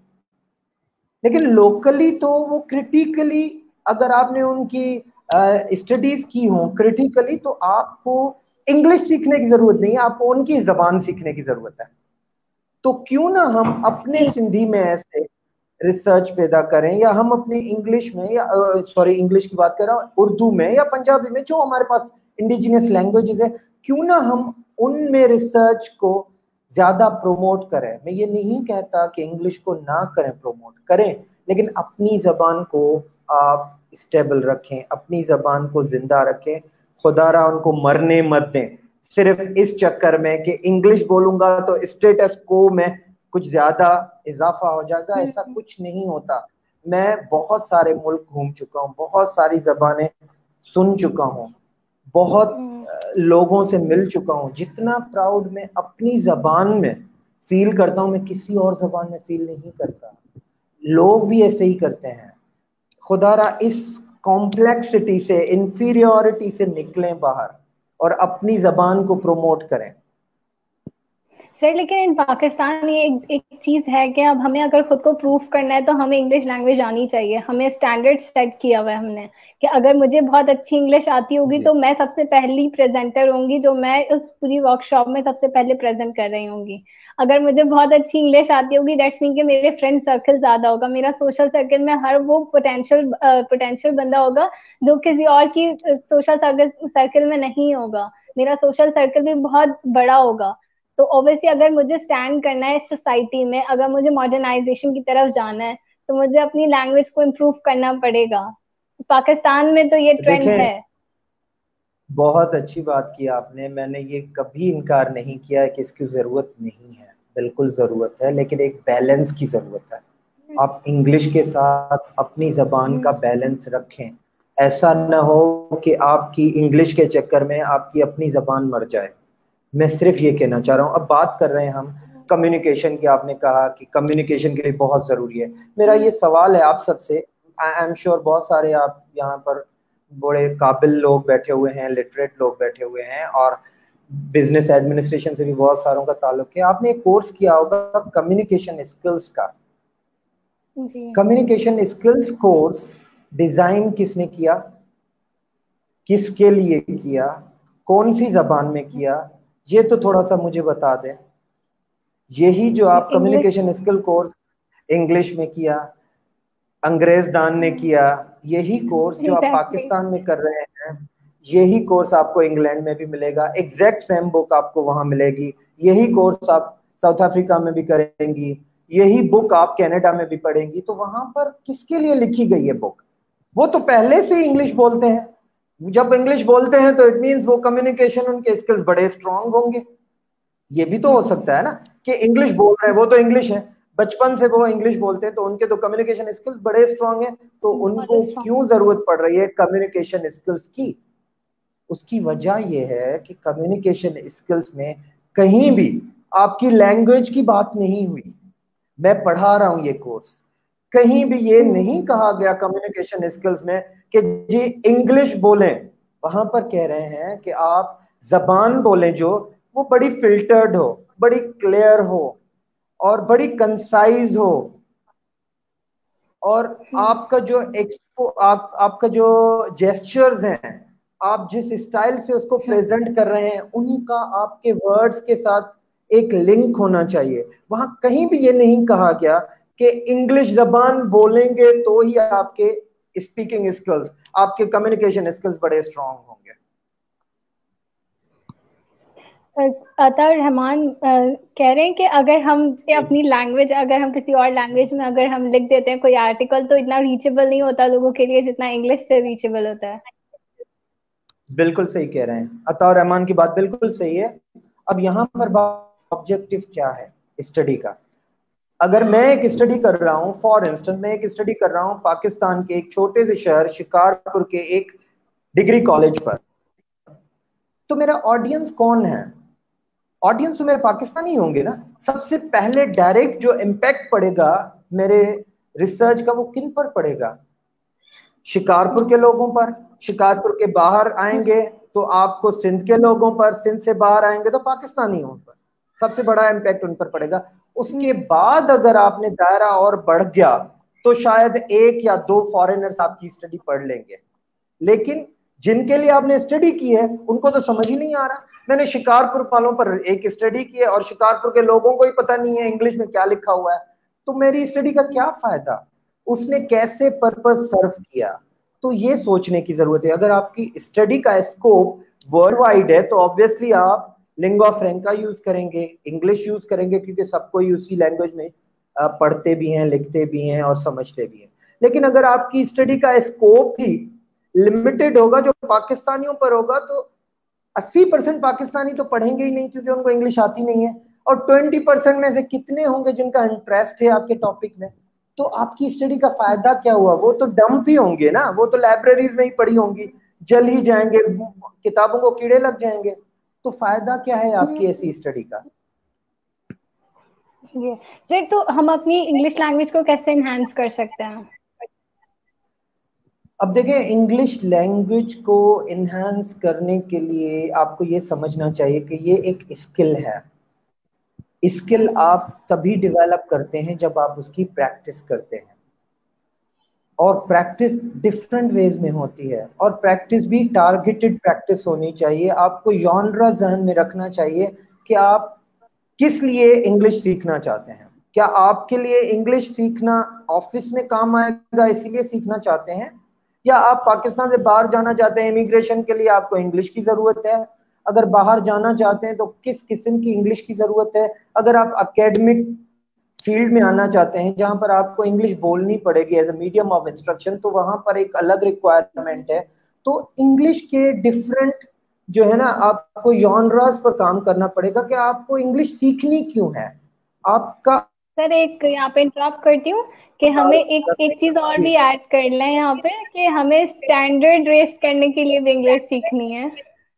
लेकिन लोकली तो वो क्रिटिकली, अगर आपने उनकी स्टडीज की हो क्रिटिकली, तो आपको इंग्लिश सीखने की जरूरत नहीं है, आपको उनकी जबान सीखने की जरूरत है। तो क्यों ना हम अपने सिंधी में ऐसे रिसर्च पैदा करें, या हम अपने इंग्लिश में, या सॉरी इंग्लिश की बात कर रहा हूँ, उर्दू में या पंजाबी में, जो हमारे पास इंडिजिनियस लैंग्वेजेस है, क्यों ना हम उनमें रिसर्च को ज्यादा प्रोमोट करें। मैं ये नहीं कहता कि इंग्लिश को ना करें, प्रोमोट करें, लेकिन अपनी जबान को आप स्टेबल रखें, अपनी जबान को जिंदा रखें। खुदारा उनको मरने मत दें सिर्फ इस चक्कर में कि इंग्लिश बोलूंगा तो स्टेटस को में कुछ ज्यादा इजाफा हो जाएगा। ऐसा कुछ नहीं होता। मैं बहुत सारे मुल्क घूम चुका हूँ, बहुत सारी जबानें सुन चुका हूँ, बहुत लोगों से मिल चुका हूँ। जितना प्राउड मैं अपनी जबान में फील करता हूँ, मैं किसी और जबान में फील नहीं करता। लोग भी ऐसे ही करते हैं। खुदारा इस कॉम्प्लेक्सिटी से, इंफीरियोरिटी से निकलें बाहर और अपनी जबान को प्रमोट करें। सर लेकिन इन पाकिस्तान ये एक, एक चीज है कि अब हमें अगर खुद को प्रूफ करना है तो हमें इंग्लिश लैंग्वेज आनी चाहिए। हमें स्टैंडर्ड सेट किया हुआ है हमने कि अगर मुझे बहुत अच्छी इंग्लिश आती होगी तो मैं सबसे पहली प्रेजेंटर होंगी, जो मैं उस पूरी वर्कशॉप में सबसे पहले प्रेजेंट कर रही होंगी। अगर मुझे बहुत अच्छी इंग्लिश आती होगी दैट्स मीन कि मेरे फ्रेंड सर्कल ज्यादा होगा, मेरा सोशल सर्कल में हर वो पोटेंशियल पोटेंशियल बंदा होगा जो किसी और की सोशल सर्कल में नहीं होगा। मेरा सोशल सर्कल भी बहुत बड़ा होगा। तो ऑब्वियसली अगर मुझे स्टैंड करना है सोसाइटी में, अगर मुझे मॉडर्नाइजेशन की तरफ जाना है, तो मुझे अपनी लैंग्वेज को इम्प्रूव करना पड़ेगा। पाकिस्तान में तो ये ट्रेंड देखें, है। बहुत अच्छी बात की आपने। मैंने ये कभी इनकार नहीं किया कि इसकी ज़रूरत नहीं है, बिल्कुल ज़रूरत है, लेकिन एक बैलेंस की ज़रूरत है। आप इंग्लिश के साथ अपनी ज़बान का बैलेंस रखें। ऐसा ना हो कि आपकी इंग्लिश के चक्कर में आपकी अपनी ज़बान मर जाए। मैं सिर्फ ये कहना चाह रहा हूँ। अब बात कर रहे हैं हम कम्युनिकेशन की। आपने कहा कि कम्युनिकेशन के लिए बहुत ज़रूरी है। मेरा ये सवाल है आप सबसे, आई एम श्योर बहुत सारे आप यहाँ पर बड़े काबिल लोग बैठे हुए हैं, लिटरेट लोग बैठे हुए हैं, और बिजनेस एडमिनिस्ट्रेशन से भी बहुत सारों का ताल्लुक है। आपने एक कोर्स किया होगा कम्युनिकेशन स्किल्स का। जी। कम्युनिकेशन स्किल्स कोर्स डिजाइन किसने किया, किसके लिए किया, कौन सी जबान में किया, ये तो थोड़ा सा मुझे बता दें। यही जो आप English. Communication skill course English में किया, अंग्रेज दान ने किया, यही कोर्स जो आप एग्जैक्टली। पाकिस्तान में कर रहे हैं, यही कोर्स आपको इंग्लैंड में भी मिलेगा। एग्जैक्ट सेम बुक आपको वहां मिलेगी। यही कोर्स आप साउथ अफ्रीका में भी करेंगी, यही बुक आप कनाडा में भी पढ़ेंगी। तो वहां पर किसके लिए लिखी गई है बुक? वो तो पहले से इंग्लिश बोलते हैं। जब इंग्लिश बोलते हैं तो इट मींस वो कम्युनिकेशन उनके स्किल्स बड़े स्ट्रांग होंगे। ये भी तो हो सकता है ना कि इंग्लिश बोल रहे हैं, वो तो इंग्लिश है, बचपन से वो इंग्लिश बोलते हैं, तो उनके तो कम्युनिकेशन स्किल्स बड़े स्ट्रांग हैं। तो बहुत उनको स्ट्रांग। क्यों जरूरत पड़ रही है कम्युनिकेशन स्किल्स की? उसकी वजह यह है कि कम्युनिकेशन स्किल्स में कहीं भी आपकी लैंग्वेज की बात नहीं हुई। मैं पढ़ा रहा हूं ये कोर्स, कहीं भी ये नहीं कहा गया कम्युनिकेशन स्किल्स में कि जी इंग्लिश बोलें। वहां पर कह रहे हैं कि आप जबान बोलें जो वो बड़ी फिल्टर्ड हो, बड़ी क्लियर हो, और बड़ी कंसाइज हो, और आपका जो एक्सपो आप, आपका जो जेस्चर्स हैं, आप जिस स्टाइल से उसको प्रेजेंट कर रहे हैं, उनका आपके वर्ड्स के साथ एक लिंक होना चाहिए। वहां कहीं भी ये नहीं कहा गया कि इंग्लिश जबान बोलेंगे तो ही आपके स्पीकिंग स्किल्स, आपके कम्युनिकेशन स्किल्स बड़े स्ट्रांग होंगे। अतर रहमान अ, कह रहे हैं कि अगर हम ये अपनी लैंग्वेज, अगर हम किसी और लैंग्वेज में अगर हम लिख देते हैं कोई आर्टिकल, तो इतना रीचेबल नहीं होता लोगों के लिए जितना इंग्लिश से रीचेबल होता है। बिल्कुल सही कह रहे हैं, अता रहमान की बात बिल्कुल सही है। अब यहाँ पर ऑब्जेक्टिव क्या है स्टडी का? अगर मैं एक स्टडी कर रहा हूं, फॉर इंस्टेंस मैं एक स्टडी कर रहा हूं पाकिस्तान के एक छोटे से शहर शिकारपुर के एक डिग्री कॉलेज पर, तो मेरा ऑडियंस कौन है? ऑडियंस तो मेरे पाकिस्तानी होंगे ना। सबसे पहले डायरेक्ट जो इम्पैक्ट पड़ेगा मेरे रिसर्च का, वो किन पर पड़ेगा? शिकारपुर के लोगों पर। शिकारपुर के बाहर आएंगे तो आपको सिंध के लोगों पर, सिंध से बाहर आएंगे तो पाकिस्तानियों पर, सबसे बड़ा इम्पैक्ट उन पर पड़ेगा। उसके बाद अगर आपने दायरा और बढ़ गया तो शायद एक या दो फॉरेनर्स आपकी स्टडी पढ़ लेंगे, लेकिन जिनके लिए आपने स्टडी की है उनको तो समझ ही नहीं आ रहा। मैंने शिकारपुर वालों पर एक स्टडी की है और शिकारपुर के लोगों को ही पता नहीं है इंग्लिश में क्या लिखा हुआ है, तो मेरी स्टडी का क्या फायदा? उसने कैसे पर्पस सर्व किया? तो ये सोचने की जरूरत है। अगर आपकी स्टडी का स्कोप वर्ल्ड वाइड है तो ऑब्वियसली आप लिंग्वा फ्रैंका यूज करेंगे, इंग्लिश यूज करेंगे, क्योंकि सबको उसी लैंग्वेज में पढ़ते भी हैं, लिखते भी हैं और समझते भी हैं। लेकिन अगर आपकी स्टडी का स्कोप ही लिमिटेड होगा, जो पाकिस्तानियों पर होगा, तो अस्सी परसेंट पाकिस्तानी तो पढ़ेंगे ही नहीं क्योंकि उनको इंग्लिश आती नहीं है, और ट्वेंटी परसेंट में से कितने होंगे जिनका इंटरेस्ट है आपके टॉपिक में? तो आपकी स्टडी का फायदा क्या हुआ? वो तो डंप ही होंगे ना, वो तो लाइब्रेरीज में ही पढ़ी होंगी, जल ही जाएंगे, किताबों को कीड़े लग जाएंगे। तो फायदा क्या है आपकी ऐसी स्टडी का? ये सर, तो हम अपनी इंग्लिश लैंग्वेज को कैसे एनहांस कर सकते हैं? अब देखिए, इंग्लिश लैंग्वेज को इन्हांस करने के लिए आपको ये समझना चाहिए कि ये एक स्किल है। स्किल आप तभी डेवलप करते हैं जब आप उसकी प्रैक्टिस करते हैं, और प्रैक्टिस डिफरेंट वेज में होती है, और प्रैक्टिस भी टारगेटेड प्रैक्टिस होनी चाहिए। आपको जॉनरा ज़हन में रखना चाहिए कि आप किस लिए इंग्लिश सीखना चाहते हैं। क्या आपके लिए इंग्लिश सीखना ऑफिस में काम आएगा इसीलिए सीखना चाहते हैं, या आप पाकिस्तान से बाहर जाना चाहते हैं इमिग्रेशन के लिए, आपको इंग्लिश की जरूरत है? अगर बाहर जाना चाहते हैं तो किस किस्म की इंग्लिश की जरूरत है, अगर आप एकेडमिक फील्ड में आना चाहते हैं जहां पर आपको इंग्लिश बोलनी पड़ेगी as a medium of instruction, तो वहां पर एक अलग रिक्वायरमेंट है। तो इंग्लिश के डिफरेंट जो है ना, आपको जॉनरास पर काम करना पड़ेगा कि आपको इंग्लिश सीखनी क्यों है। आपका सर एक यहाँ पे इंटरप्ट करती हूँ कि हमें एक एक चीज और भी ऐड कर लें यहाँ पे, कि हमें स्टैंडर्ड रेस करने के लिए भी इंग्लिश सीखनी है।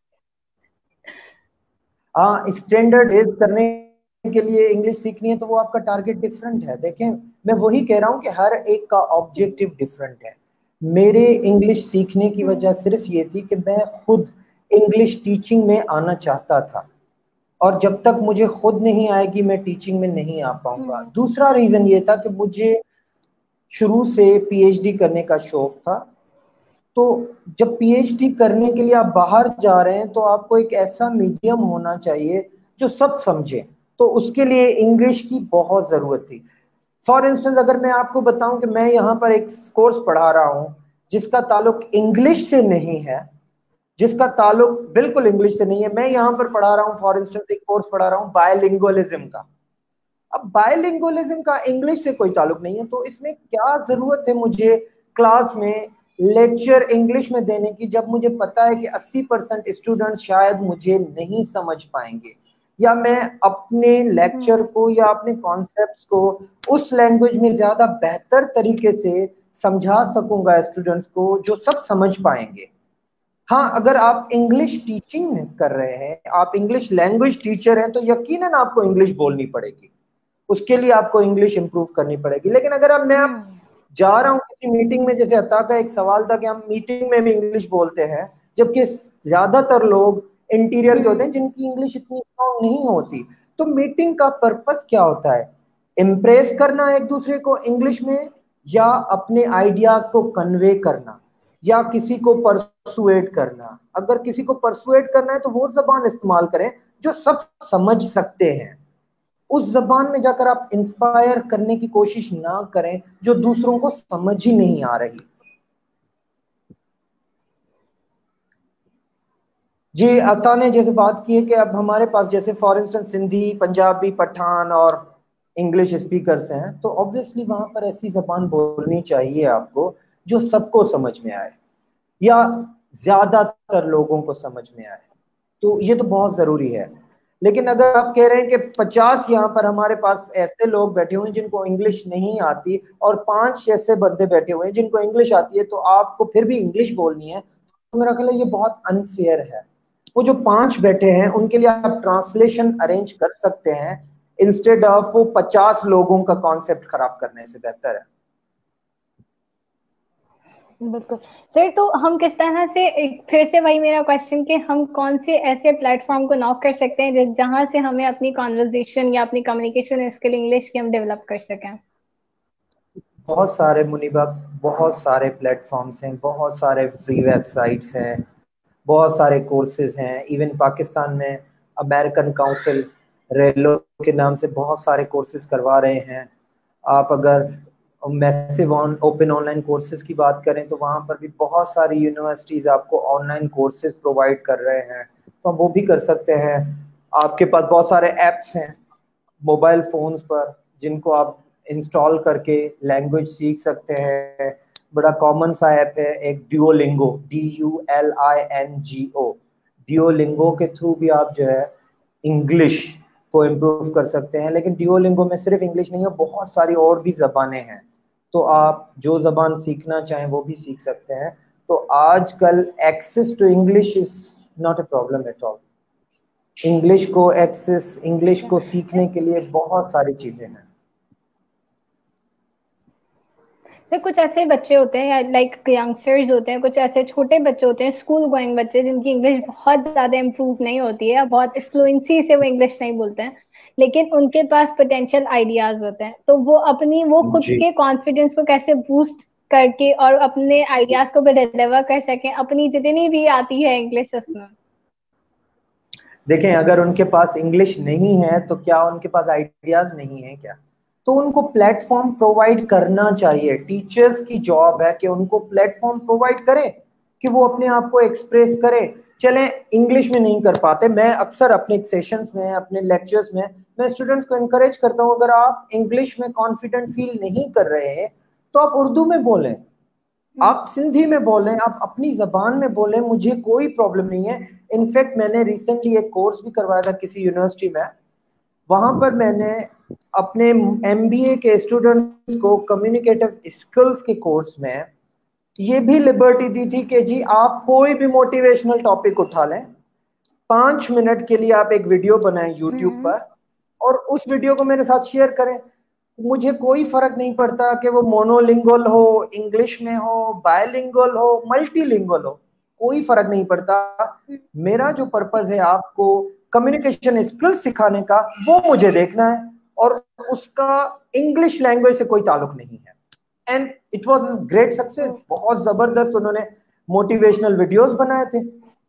हाँ, स्टैंडर्ड रेस करने के लिए इंग्लिश सीखनी है तो वो आपका टारगेट डिफरेंट है। देखें, मैं वही कह रहा हूँ कि हर एक का ऑब्जेक्टिव डिफरेंट है। मेरे इंग्लिश सीखने की वजह सिर्फ ये थी कि मैं खुद इंग्लिश टीचिंग में आना चाहता था, और जब तक मुझे खुद नहीं आएगी मैं टीचिंग में नहीं आ पाऊंगा। दूसरा रीजन ये था कि मुझे शुरू से पीएचडी करने का शौक था। तो जब पीएचडी करने के लिए आप बाहर जा रहे हैं तो आपको एक ऐसा मीडियम होना चाहिए जो सब समझे, तो उसके लिए इंग्लिश की बहुत जरूरत थी। फॉर इंस्टेंस, अगर मैं आपको बताऊं कि मैं यहाँ पर एक कोर्स पढ़ा रहा हूं जिसका ताल्लुक इंग्लिश से नहीं है, जिसका ताल्लुक बिल्कुल इंग्लिश से नहीं है, मैं यहाँ पर पढ़ा रहा हूँ फॉर इंस्टेंस एक कोर्स पढ़ा रहा हूँ बायलिंगुअलिज्म का। अब बायलिंगुअलिज्म का इंग्लिश से कोई ताल्लुक नहीं है, तो इसमें क्या जरूरत है मुझे क्लास में लेक्चर इंग्लिश में देने की, जब मुझे पता है कि अस्सी परसेंट स्टूडेंट शायद मुझे नहीं समझ पाएंगे, या मैं अपने लेक्चर को या अपने कॉन्सेप्ट्स को उस लैंग्वेज में ज्यादा बेहतर तरीके से समझा सकूंगा स्टूडेंट्स को जो सब समझ पाएंगे। हाँ, अगर आप इंग्लिश टीचिंग कर रहे हैं, आप इंग्लिश लैंग्वेज टीचर हैं, तो यकीनन आपको इंग्लिश बोलनी पड़ेगी, उसके लिए आपको इंग्लिश इंप्रूव करनी पड़ेगी। लेकिन अगर अब मैं आप जा रहा हूँ किसी मीटिंग में, जैसे अता का एक सवाल था कि हम मीटिंग में भी इंग्लिश बोलते हैं, जबकि ज्यादातर लोग इंटीरियर के होते हैं जिनकी इंग्लिश इतनी स्ट्रॉन्ग नहीं होती। तो मीटिंग का पर्पस क्या होता है? इम्प्रेस करना एक दूसरे को इंग्लिश में, या अपने आइडियाज को कन्वे करना, या किसी को परसुएट करना। अगर किसी को परसुएट करना है तो वो जबान इस्तेमाल करें जो सब समझ सकते हैं। उस जबान में जाकर आप इंस्पायर करने की कोशिश ना करें जो दूसरों को समझ ही नहीं आ रही। जी, अता ने जैसे बात की है कि अब हमारे पास जैसे फॉर इंस्टेंस सिंधी, पंजाबी, पठान और इंग्लिश स्पीकर्स हैं, तो ऑब्वियसली वहां पर ऐसी जबान बोलनी चाहिए आपको जो सबको समझ में आए या ज्यादातर लोगों को समझ में आए। तो ये तो बहुत जरूरी है। लेकिन अगर आप कह रहे हैं कि पचास यहाँ पर हमारे पास ऐसे लोग बैठे हुए हैं जिनको इंग्लिश नहीं आती, और पांच ऐसे बंदे बैठे हुए हैं जिनको इंग्लिश आती है, तो आपको फिर भी इंग्लिश बोलनी है, तो मेरा ख्याल है ये बहुत अनफेयर है। वो जो पांच बैठे हैं उनके लिए आप ट्रांसलेशन अरेंज कर सकते हैं, इंस्टेड ऑफ वो पचास लोगों का कॉन्सेप्ट खराब करने से बेहतर है। बिल्कुल सर। तो हम किस तरह से, एक फिर से वही मेरा क्वेश्चन, कि हम कौन से ऐसे प्लेटफॉर्म को नॉक कर सकते हैं जहां से हमें अपनी कॉन्वर्जेशन या अपनी कम्युनिकेशन स्किल इंग्लिश की हम डेवलप कर सकें? बहुत सारे मुनीबा, बहुत सारे प्लेटफॉर्म्स हैं, बहुत सारे फ्री वेबसाइट्स हैं, बहुत सारे कोर्सेज हैं। इवन पाकिस्तान में अमेरिकन काउंसिल रेलो के नाम से बहुत सारे कोर्सेज करवा रहे हैं। आप अगर massive on open online courses की बात करें तो वहाँ पर भी बहुत सारी यूनिवर्सिटीज़ आपको ऑनलाइन कोर्सेज प्रोवाइड कर रहे हैं, तो आप वो भी कर सकते हैं। आपके पास बहुत सारे ऐप्स हैं मोबाइल फोन्स पर जिनको आप इंस्टॉल करके लैंग्वेज सीख सकते हैं। बड़ा कॉमन सा ऐप है एक Duolingo, D U L I N G O. Duolingo के थ्रू भी आप जो है इंग्लिश को इम्प्रूव कर सकते हैं। लेकिन ड्यूओलिंगो में सिर्फ इंग्लिश नहीं है, बहुत सारी और भी ज़बानें हैं, तो आप जो ज़बान सीखना चाहें वो भी सीख सकते हैं। तो आजकल access to English is not a problem at all. English को एक्सेस, इंग्लिश को सीखने के लिए बहुत सारी चीज़ें हैं। सर कुछ ऐसे बच्चे होते हैं, या लाइक यंगस्टर्स होते हैं, कुछ ऐसे छोटे बच्चे होते हैं, स्कूल गोइंग बच्चे, जिनकी इंग्लिश बहुत ज्यादा इम्प्रूव नहीं होती है, बहुत फ्लुएंसी से वो इंग्लिश नहीं बोलते हैं, लेकिन उनके पास पोटेंशियल आइडियाज होते हैं। तो वो अपनी वो खुद जी, के कॉन्फिडेंस को कैसे बूस्ट करके और अपने आइडियाज को भी डिलीवर कर सकें, अपनी जितनी भी आती है इंग्लिश उसमें? देखें, अगर उनके पास इंग्लिश नहीं है तो क्या उनके पास आइडियाज नहीं है क्या? तो उनको प्लेटफॉर्म प्रोवाइड करना चाहिए। टीचर्स की जॉब है कि उनको प्लेटफॉर्म प्रोवाइड करें कि वो अपने आप को एक्सप्रेस करें। चलें इंग्लिश में नहीं कर पाते, मैं अक्सर अपने सेशंस में, अपने लेक्चर्स में मैं स्टूडेंट्स को इनकरेज करता हूं, अगर आप इंग्लिश में कॉन्फिडेंट फील नहीं कर रहे हैं तो आप उर्दू में बोलें, आप सिंधी में बोलें, आप अपनी जबान में बोलें, मुझे कोई प्रॉब्लम नहीं है। इनफैक्ट मैंने रिसेंटली एक कोर्स भी करवाया था किसी यूनिवर्सिटी में, वहां पर मैंने अपने एमबीए के स्टूडेंट्स को कम्युनिकेटिव स्किल्स के कोर्स में ये भी लिबर्टी दी थी कि जी आप कोई भी मोटिवेशनल टॉपिक उठा लें, पांच मिनट के लिए आप एक वीडियो बनाएं यूट्यूब पर और उस वीडियो को मेरे साथ शेयर करें। मुझे कोई फर्क नहीं पड़ता कि वो मोनोलिंगुअल हो, इंग्लिश में हो, बायलिंगुअल हो, मल्टीलिंगुअल हो, कोई फर्क नहीं पड़ता। मेरा जो पर्पस है आपको कम्युनिकेशन स्किल्स सिखाने का, वो मुझे देखना है और उसका इंग्लिश लैंग्वेज से कोई ताल्लुक नहीं है। And it was a great success, बहुत जबरदस्त उन्होंने मोटिवेशनल वीडियोस बनाए थे।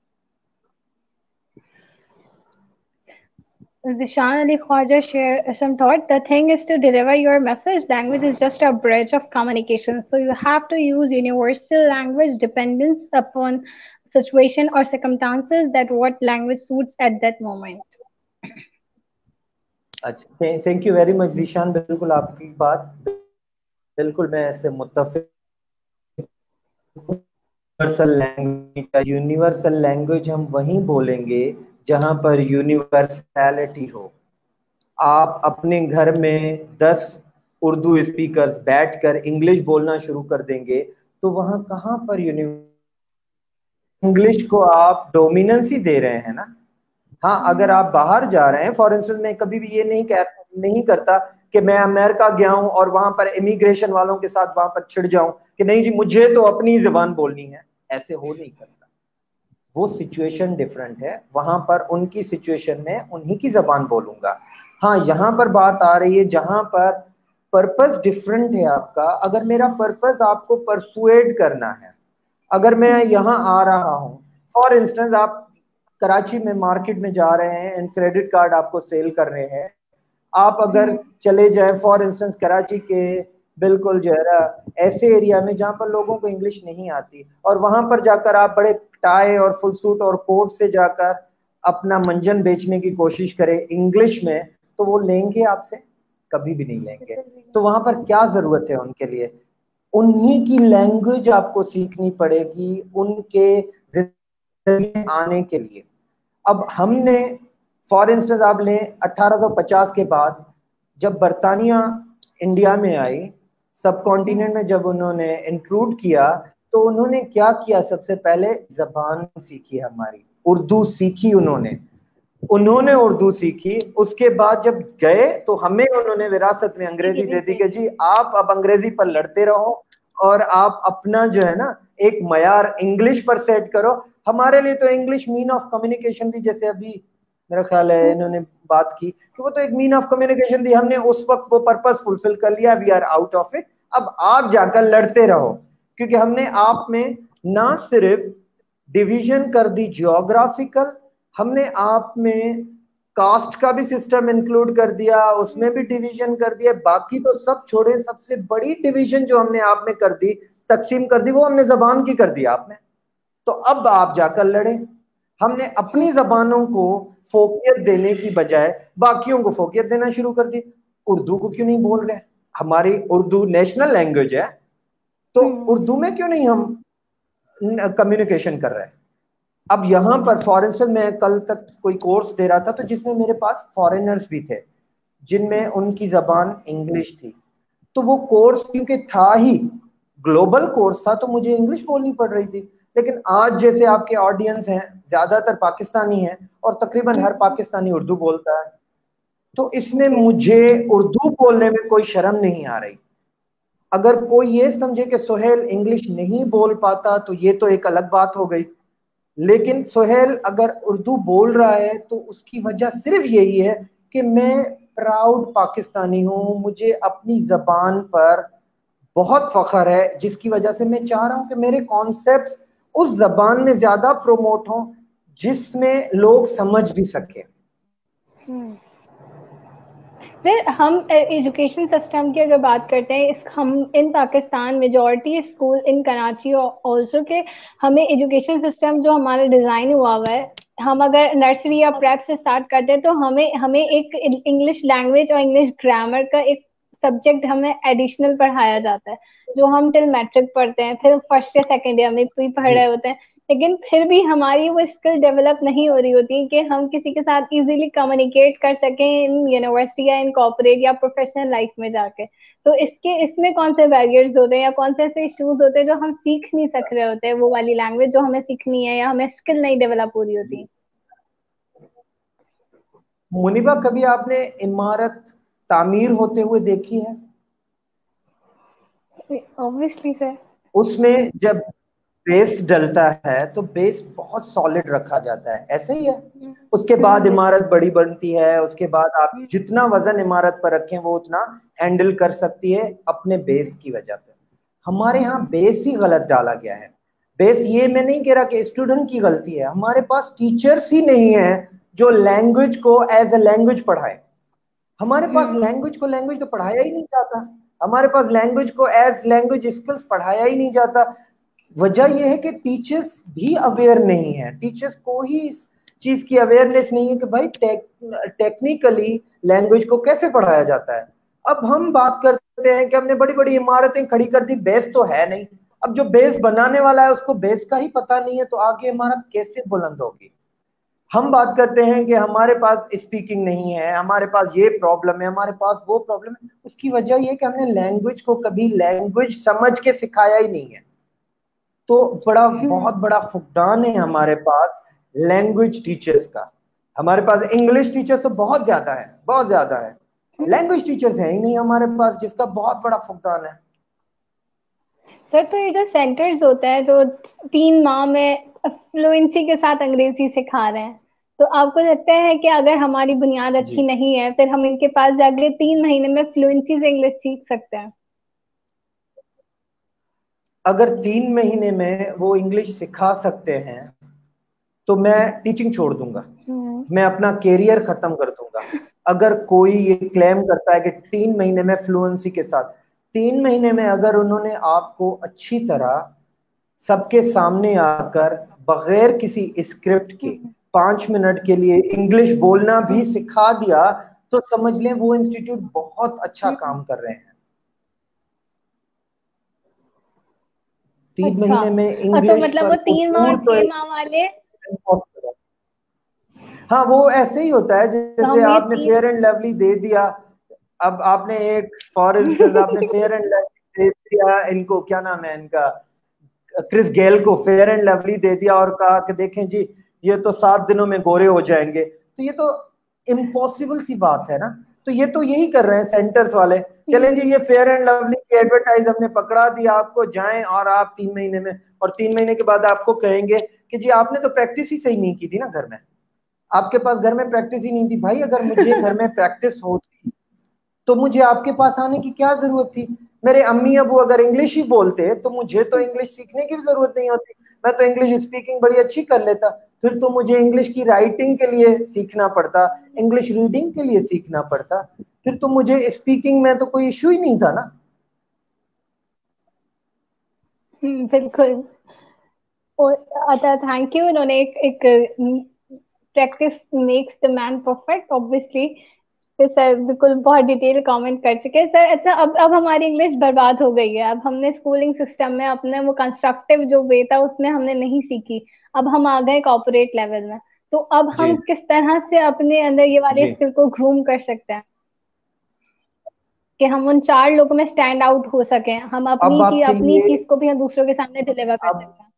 Zishan Ali Khwaja share some thought. The thing is to deliver your message. Language is just a bridge of communication. So you have to use universal language dependence upon situation or circumstances that what language suits at that moment. अच्छा, thank you very much Zeeshan, बिल्कुल आपकी बात बिल्कुल मैं इससे मुत्तफिक। Universal language, universal language हम वहीं बोलेंगे जहां पर यूनिवर्सैलिटी हो। आप अपने घर में दस उर्दू स्पीकर्स बैठकर इंग्लिश बोलना शुरू कर देंगे तो वहां कहां पर इंग्लिश को आप डोमिनेंसी दे रहे हैं ना। हाँ, अगर आप बाहर जा रहे हैं, फॉर इंस्टेंस मैं कभी भी ये नहीं कह नहीं करता कि मैं अमेरिका गया हूं और वहां पर इमिग्रेशन वालों के साथ वहां पर छिड़ जाऊं कि नहीं जी मुझे तो अपनी जबान बोलनी है, ऐसे हो नहीं सकता। वो सिचुएशन डिफरेंट है, वहां पर उनकी सिचुएशन में उन्हीं की जबान बोलूंगा। हाँ, यहाँ पर बात आ रही है जहां पर पर्पस डिफरेंट है आपका। अगर मेरा पर्पस आपको परसुएड करना है, अगर मैं यहाँ आ रहा हूँ, फॉर इंस्टेंस आप कराची में मार्केट में जा रहे हैं एंड क्रेडिट कार्ड आपको सेल कर रहे हैं, आप अगर चले जाए फॉर इंस्टेंस कराची के बिल्कुल जो है ऐसे एरिया में जहां पर लोगों को इंग्लिश नहीं आती और वहां पर जाकर आप बड़े टाई और फुल सूट और कोट से जाकर अपना मंजन बेचने की कोशिश करें इंग्लिश में, तो वो लेंगे आपसे? कभी भी नहीं लेंगे। तो वहां पर क्या जरूरत है उनके लिए? उन्हीं की लैंग्वेज आपको सीखनी पड़ेगी उनके आने के लिए। अब हमने फॉर इंस्टेंस आप लें अठारह सौ पचास के बाद जब बरतानिया इंडिया में आई, सब कॉन्टिनेंट में जब उन्होंने इंट्रूड किया तो उन्होंने क्या किया? सबसे पहले जबान सीखी, हमारी उर्दू सीखी उन्होंने उन्होंने उर्दू सीखी। उसके बाद जब गए तो हमें उन्होंने विरासत में अंग्रेजी दे दी कि जी आप अब अंग्रेजी पर लड़ते रहो और आप अपना जो है ना एक मयार इंग्लिश पर सेट करो। हमारे लिए तो इंग्लिश मीन ऑफ कम्युनिकेशन थी, जैसे अभी मेरा ख्याल है इन्होंने बात की कि वो तो एक मीन ऑफ कम्युनिकेशन थी, हमने उस वक्त वो पर्पस फुलफिल कर लिया, we are out of it. अब आप जाकर लड़ते रहो, क्योंकि हमने आप में ना सिर्फ डिवीजन कर दी जियोग्राफिकल, हमने आप में कास्ट का भी सिस्टम इंक्लूड कर दिया, उसमें भी डिवीजन कर दिया, बाकी तो सब छोड़े। सबसे बड़ी डिवीजन जो हमने आप में कर दी, तकसीम कर दी, वो हमने जबान की कर दी आप में। तो अब आप जाकर लड़े। हमने अपनी जबानों को फोकियत देने की बजाय बाकियों को फोकियत देना शुरू कर दी। उर्दू को क्यों नहीं बोल रहे? हमारी उर्दू नेशनल लैंग्वेज है, तो उर्दू में क्यों नहीं हम कम्युनिकेशन कर रहे हैं? अब यहाँ पर फॉर इंस्टेंस मैं कल तक कोई कोर्स दे रहा था तो जिसमें मेरे पास फॉरेनर्स भी थे जिनमें उनकी जबान इंग्लिश थी, तो वो कोर्स क्योंकि था ही ग्लोबल कोर्स था तो मुझे इंग्लिश बोलनी पड़ रही थी। लेकिन आज जैसे आपके ऑडियंस हैं ज्यादातर पाकिस्तानी हैं और तकरीबन हर पाकिस्तानी उर्दू बोलता है, तो इसमें मुझे उर्दू बोलने में कोई शर्म नहीं आ रही। अगर कोई ये समझे कि सोहेल इंग्लिश नहीं बोल पाता तो ये तो एक अलग बात हो गई, लेकिन सोहेल अगर उर्दू बोल रहा है तो उसकी वजह सिर्फ यही है कि मैं प्राउड पाकिस्तानी हूं, मुझे अपनी जबान पर बहुत फख्र है, जिसकी वजह से मैं चाह रहा हूं कि मेरे कॉन्सेप्ट्स उस जबान में ज्यादा प्रोमोट हों जिसमें लोग समझ भी सके। फिर हम एजुकेशन सिस्टम की अगर बात करते हैं, इस हम in Pakistan majority school in Karachi also के, हमें एजुकेशन सिस्टम जो हमारा डिजाइन हुआ हुआ है, हम अगर नर्सरी या प्रेप से स्टार्ट करते हैं तो हमें हमें एक इंग्लिश लैंग्वेज और इंग्लिश ग्रामर का एक सब्जेक्ट हमें एडिशनल पढ़ाया जाता है, जो हम टिल मैट्रिक पढ़ते हैं, फिर फर्स्ट या सेकेंड ईयर में भी पढ़ रहे होते हैं। लेकिन फिर भी हमारी वो स्किल डेवलप नहीं हो रही होती कि हम किसी के साथ इजीली कम्युनिकेट कर सकें इन यूनिवर्सिटी या इन कॉर्पोरेट या प्रोफेशनल लाइफ में जाके। तो इसके इसमें कौन से बैरियर्स होते हैं या कौन से ऐसे इश्यूज होते हैं जो हम सीख नहीं सक रहे होते हैं, वो वाली लैंग्वेज जो हमें सीखनी है या हमें स्किल नहीं डेवलप हो रही होती? मुनीबा, कभी आपने इमारत तामीर होते हुए देखी है? Obviously sir. उसमें जब बेस डलता है तो बेस बहुत सॉलिड रखा जाता है, ऐसे ही है। उसके बाद इमारत बड़ी बनती है, उसके बाद आप जितना वजन इमारत पर रखें वो उतना हैंडल कर सकती है अपने बेस की वजह पे। हमारे यहाँ बेस ही गलत डाला गया है। बेस ये मैं नहीं कह रहा कि स्टूडेंट की गलती है, हमारे पास टीचर्स ही नहीं है जो लैंग्वेज को एज अ लैंग्वेज पढ़ाए। हमारे पास लैंग्वेज को लैंग्वेज तो पढ़ाया ही नहीं जाता, हमारे पास लैंग्वेज को एज लैंग्वेज स्किल्स पढ़ाया ही नहीं जाता। वजह यह है कि टीचर्स भी अवेयर नहीं है, टीचर्स को ही इस चीज की अवेयरनेस नहीं है कि भाई टेक, टेक्निकली लैंग्वेज को कैसे पढ़ाया जाता है। अब हम बात करते हैं कि हमने बड़ी बड़ी इमारतें खड़ी कर दी, बेस तो है नहीं। अब जो बेस बनाने वाला है उसको बेस का ही पता नहीं है, तो आगे इमारत कैसे बुलंद होगी। हम बात करते हैं कि हमारे पास स्पीकिंग नहीं है, हमारे पास ये प्रॉब्लम है, हमारे पास वो प्रॉब्लम है। उसकी वजह ये कि हमने लैंग्वेज को कभी लैंग्वेज समझ के सिखाया ही नहीं है। तो बड़ा बहुत बड़ा फुकदान है हमारे पास लैंग्वेज टीचर्स का। हमारे पास इंग्लिश टीचर्स तो बहुत ज्यादा है, बहुत ज्यादा है, लैंग्वेज टीचर्स है ही नहीं हमारे पास, जिसका बहुत बड़ा फुकदान है। सर तो ये जो सेंटर्स होते हैं जो तीन माह में फ्लुएंसी के साथ अंग्रेजी सिखा रहे हैं, तो आपको लगता है कि अगर हमारी बुनियाद अच्छी जी, नहीं है फिर हम इनके पास जाके तीन महीने में फ्लुएंसी से इंग्लिश सीख सकते हैं? अगर तीन महीने में वो इंग्लिश सिखा सकते हैं तो मैं टीचिंग छोड़ दूंगा, मैं अपना कैरियर खत्म कर दूंगा। अगर कोई ये क्लेम करता है कि तीन महीने में फ्लुएंसी के साथ, तीन महीने में अगर उन्होंने आपको अच्छी तरह सबके सामने आकर बगैर किसी स्क्रिप्ट के पांच मिनट के लिए इंग्लिश बोलना भी सिखा दिया, तो समझ लें वो इंस्टीट्यूट बहुत अच्छा काम कर रहे हैं। तीन अच्छा, महीने में तो इंग्लिश मतलब पर वो तीन माह भरपूर, तो छह माह वाले, हाँ वो ऐसे ही होता है तो जैसे हमें आपने तीन फेयर एंड लवली दे दिया। अब आपने एक फॉर इंस्टेंस आपने फेयर एंड लवली दे दिया, इनको क्या नाम है इनका, क्रिस गेल को फेयर एंड लवली दे दिया और कहा कि देखें जी ये तो सात दिनों में गोरे हो जाएंगे, तो ये तो इम्पॉसिबल सी बात है ना। तो ये तो यही कर रहे हैं सेंटर्स वाले, चलें जी ये फेयर एंड लवली की एडवर्टाइज हमने पकड़ा दिया आपको, जाएं और आप तीन महीने में, और तीन महीने के बाद आपको कहेंगे कि जी आपने तो प्रैक्टिस ही सही नहीं की थी ना घर में, आपके पास घर में प्रैक्टिस ही नहीं थी। भाई अगर मुझे घर में प्रैक्टिस होती तो मुझे आपके पास आने की क्या जरूरत थी। मेरे अम्मी अबू अगर इंग्लिश ही बोलते तो मुझे तो इंग्लिश सीखने की भी जरूरत नहीं होती, मैं तो इंग्लिश स्पीकिंग बड़ी अच्छी कर लेता। फिर तो मुझे इंग्लिश की राइटिंग के लिए सीखना पड़ता, इंग्लिश रीडिंग के लिए सीखना पड़ता, फिर तो मुझे स्पीकिंग में तो कोई इशू ही नहीं था ना। बिल्कुल। और अच्छा, थैंक यू, उन्होंने एक एक practice makes the man perfect obviously. तो सर बिल्कुल बहुत डिटेल कमेंट कर चुके हैं सर। अच्छा, अब अब हमारी इंग्लिश बर्बाद हो गई है, अब हमने स्कूलिंग सिस्टम में अपने वो कंस्ट्रक्टिव जो वे था उसमें हमने नहीं सीखी, अब हम आ गए कॉर्पोरेट लेवल में। तो अब जी हम किस तरह से अपने अंदर ये वाले जी। स्किल को ग्रूम कर सकते हैं कि हम उन चार लोगों में स्टैंड आउट हो सकें, हम अब अपनी चीज आपके अपनी लिए, चीज को भी हम दूसरों के सामने डिलीवर कर अब सकते हैं?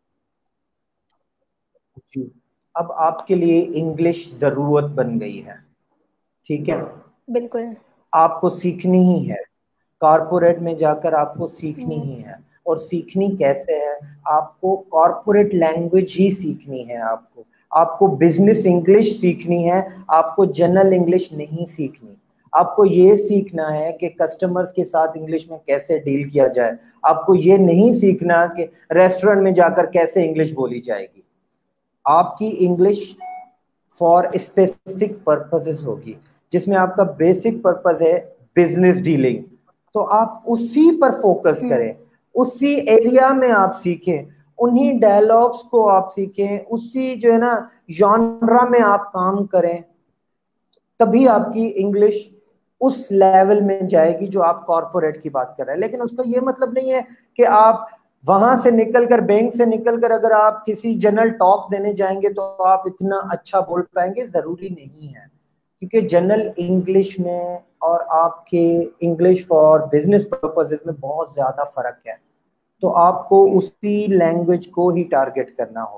जी, अब आपके लिए इंग्लिश जरूरत बन गई है, ठीक है, बिल्कुल। आपको सीखनी ही है, कॉरपोरेट में जाकर आपको सीखनी हम्म। ही है। और सीखनी कैसे है, आपको कॉरपोरेट लैंग्वेज ही सीखनी है, आपको आपको बिजनेस इंग्लिश सीखनी है, आपको जनरल इंग्लिश नहीं सीखनी। आपको ये सीखना है कि कस्टमर्स के साथ इंग्लिश में कैसे डील किया जाए, आपको ये नहीं सीखना कि रेस्टोरेंट में जाकर कैसे इंग्लिश बोली जाएगी। आपकी इंग्लिश फॉर स्पेसिफिक पर्पसेस होगी। जिसमें आपका बेसिक पर्पस है बिजनेस डीलिंग, तो आप उसी पर फोकस करें, उसी एरिया में आप सीखें, उन्हीं डायलॉग्स को आप सीखें, उसी जो है ना जॉनरा में आप काम करें, तभी आपकी इंग्लिश उस लेवल में जाएगी जो आप कॉर्पोरेट की बात कर रहे हैं। लेकिन उसका ये मतलब नहीं है कि आप वहां से निकलकर, बैंक से निकलकर अगर आप किसी जनरल टॉक देने जाएंगे तो आप इतना अच्छा बोल पाएंगे, जरूरी नहीं है। क्योंकि जनरल इंग्लिश में और आपके इंग्लिश फॉर बिजनेस पर्पसेस में बहुत ज्यादा फर्क है, तो आपको उसी लैंग्वेज को ही टारगेट करना होगा।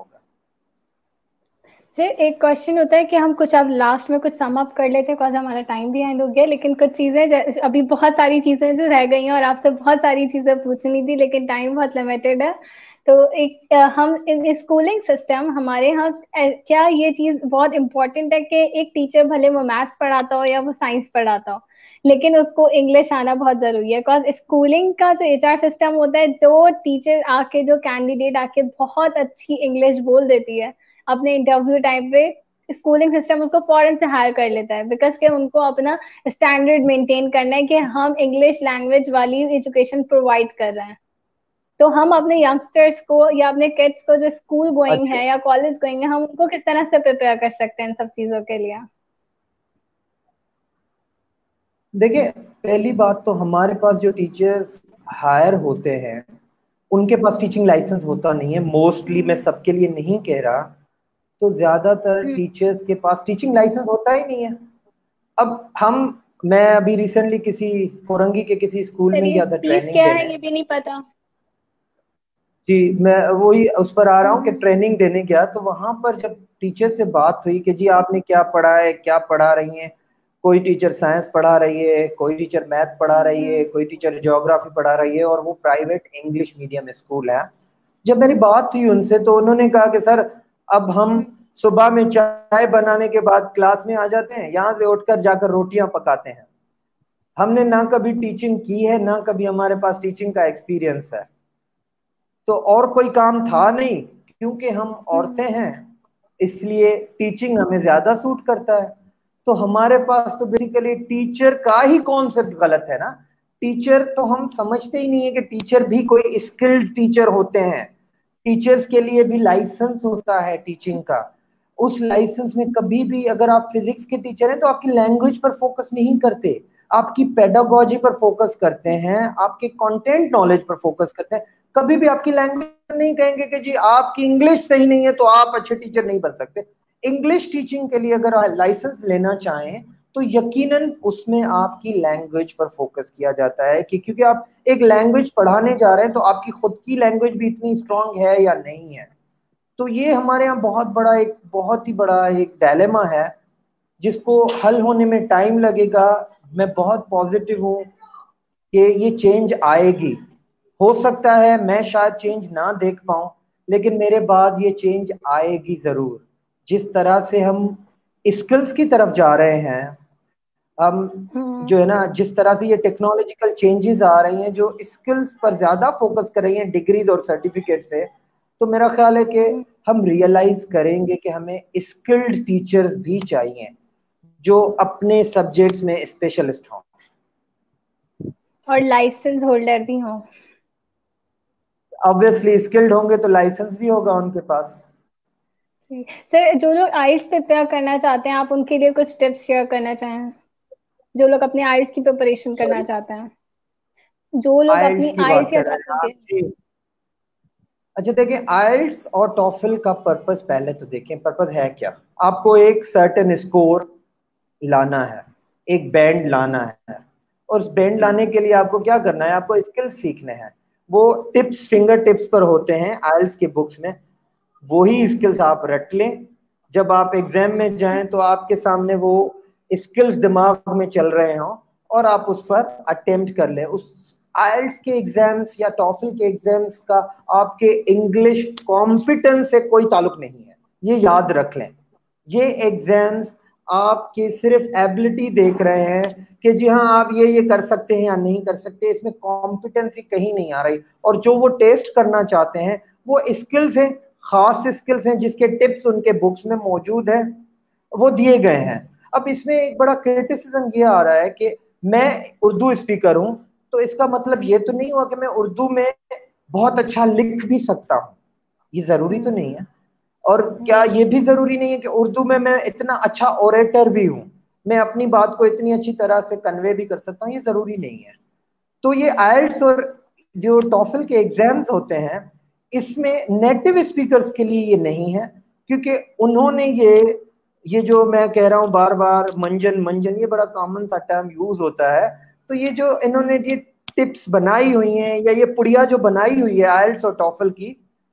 सर एक क्वेश्चन होता है कि हम कुछ अब लास्ट में कुछ सम अप कर लेते हैं, बिकॉज हमारा टाइम भी एंड हो गया, लेकिन कुछ चीजें अभी बहुत सारी चीजें जो रह गई हैं और आपसे बहुत सारी चीजें पूछनी थी, लेकिन टाइम बहुत लिमिटेड है। तो एक हम स्कूलिंग सिस्टम हमारे यहाँ, क्या ये चीज बहुत इंपॉर्टेंट है कि एक टीचर भले वो मैथ्स पढ़ाता हो या वो साइंस पढ़ाता हो, लेकिन उसको इंग्लिश आना बहुत जरूरी है? बिकॉज स्कूलिंग का जो एचआर सिस्टम होता है, जो टीचर आके, जो कैंडिडेट आके बहुत अच्छी इंग्लिश बोल देती है अपने इंटरव्यू टाइम पे, स्कूलिंग सिस्टम उसको फॉरन से हायर कर लेता है, बिकॉज के उनको अपना स्टैंडर्ड मेंटेन करना है कि हम इंग्लिश लैंग्वेज वाली एजुकेशन प्रोवाइड कर रहे हैं। तो हम अपने यंगस्टर्स को या अपने किड्स को जो स्कूल गोइंग अच्छा, है या कॉलेज गोइंग है, हम उनको किस तरह से प्रिपेयर कर सकते हैं इन सब चीजों के लिए? देखिए पहली बात तो हमारे पास जो टीचर्स हायर होते हैं उनके पास टीचिंग लाइसेंस होता नहीं है मोस्टली, मैं सबके लिए नहीं कह रहा, तो ज्यादातर टीचर्स के पास टीचिंग लाइसेंस होता ही नहीं है। अब हम मैं अभी रिसेंटली किसी कोरंगी के किसी स्कूल में ये गया था चीज ट्रेनिंग क्या देने। है ये भी नहीं पता। जी, मैं वही उस पर आ रहा हूँ कि ट्रेनिंग देने गया तो वहां पर जब टीचर से बात हुई कि जी आपने क्या पढ़ा है, क्या पढ़ा रही हैं, कोई टीचर साइंस पढ़ा रही है, कोई टीचर मैथ पढ़ा रही है, कोई टीचर ज्योग्राफी पढ़ा रही है, और वो प्राइवेट इंग्लिश मीडियम स्कूल है। जब मेरी बात हुई उनसे तो उन्होंने कहा कि सर अब हम सुबह में चाय बनाने के बाद क्लास में आ जाते हैं, यहाँ से उठकर जाकर रोटियां पकाते हैं। हमने ना कभी टीचिंग की है, ना कभी हमारे पास टीचिंग का एक्सपीरियंस है, तो और कोई काम था नहीं। क्योंकि हम औरतें हैं इसलिए टीचिंग हमें ज्यादा सूट करता है। तो हमारे पास तो बेसिकली टीचर का ही कॉन्सेप्ट गलत है ना। टीचर तो हम समझते ही नहीं है कि टीचर भी कोई स्किल्ड टीचर होते हैं। टीचर्स के लिए भी लाइसेंस होता है टीचिंग का। उस लाइसेंस में कभी भी, अगर आप फिजिक्स के टीचर हैं तो आपकी लैंग्वेज पर फोकस नहीं करते, आपकी पेडागोजी पर फोकस करते हैं, आपके कंटेंट नॉलेज पर फोकस करते हैं। कभी भी आपकी लैंग्वेज नहीं कहेंगे कि जी आपकी इंग्लिश सही नहीं है तो आप अच्छे टीचर नहीं बन सकते। इंग्लिश टीचिंग के लिए अगर लाइसेंस लेना चाहें तो यकीनन उसमें आपकी लैंग्वेज पर फोकस किया जाता है कि क्योंकि आप एक लैंग्वेज पढ़ाने जा रहे हैं तो आपकी खुद की लैंग्वेज भी इतनी स्ट्रांग है या नहीं है। तो ये हमारे यहाँ बहुत बड़ा एक बहुत ही बड़ा एक डायलेमा है जिसको हल होने में टाइम लगेगा। मैं बहुत पॉजिटिव हूँ कि ये चेंज आएगी। हो सकता है मैं शायद चेंज ना देख पाऊं, लेकिन मेरे बाद ये चेंज आएगी जरूर। जिस तरह से हम स्किल्स की तरफ जा रहे हैं, हम जो है ना, जिस तरह से ये टेक्नोलॉजिकल चेंजेस आ रही हैं जो स्किल्स पर ज्यादा फोकस कर रही हैं डिग्रीज और सर्टिफिकेट से, तो मेरा ख्याल है कि हम रियलाइज करेंगे कि हमें स्किल्ड टीचर्स भी चाहिए जो अपने सब्जेक्ट्स में स्पेशलिस्ट हों और लाइसेंस होल्डर भी हो। ऑब्वियसली स्किल्ड होंगे तो लाइसेंस भी होगा उनके पास। सर जो लोग आइल्स प्रिपेयर करना चाहते हैं, आप उनके लिए कुछ टिप्स शेयर करना चाहें? जो लोग अपने आइल्स की प्रिपरेशन करना सॉरी, चाहते हैं, जो लोग आइल्स अपनी की बात आइल्स या कर रहे टॉफल हैं के। आप जी। अच्छा देखिए, आइल्स और टॉफल का पर्पस पहले तो देखें, पर्पस है क्या। आपको एक सर्टेन स्कोर लाना है, एक बैंड लाना है, और उस बैंड लाने के लिए आपको क्या करना है, आपको स्किल्स सीखने हैं। वो टिप्स फिंगर टिप्स पर होते हैं आइल्स के बुक्स में, वही स्किल्स आप रट लें। जब आप एग्जाम में जाएं तो आपके सामने वो स्किल्स दिमाग में चल रहे हों और आप उस पर अटेम्प्ट कर लें। उस आइल्स के एग्जाम्स या टॉफल के एग्जाम्स का आपके इंग्लिश कॉम्पिटेंस से कोई ताल्लुक नहीं है, ये याद रख लें। ये एग्जाम्स आपके सिर्फ एबिलिटी देख रहे हैं कि जी हाँ आप ये ये कर सकते हैं या नहीं कर सकते, इसमें कॉम्पिटेंसी कहीं नहीं आ रही। और जो वो टेस्ट करना चाहते हैं वो स्किल्स हैं, खास स्किल्स हैं जिसके टिप्स उनके बुक्स में मौजूद हैं, वो दिए गए हैं। अब इसमें एक बड़ा क्रिटिसिज्म ये आ रहा है कि मैं उर्दू स्पीकर हूं, तो इसका मतलब ये तो नहीं हुआ कि मैं उर्दू में बहुत अच्छा लिख भी सकता हूँ। ये जरूरी तो नहीं है। और क्या ये भी जरूरी नहीं है कि उर्दू में मैं इतना अच्छा ओरेटर भी हूं, मैं अपनी बात को इतनी अच्छी तरह से कन्वे भी कर सकता हूँ, ये जरूरी नहीं है। तो ये आइल्स और जो टॉफल के एग्जाम्स होते हैं, इसमें नेटिव स्पीकर्स के लिए ये नहीं है, क्योंकि उन्होंने ये ये जो मैं कह रहा हूँ बार बार मंजन मंजन, ये बड़ा कॉमन सा टर्म यूज होता है। तो ये जो इन्होंने ये टिप्स बनाई हुई हैं या ये पुड़िया जो बनाई हुई है आइल्स और टॉफल की,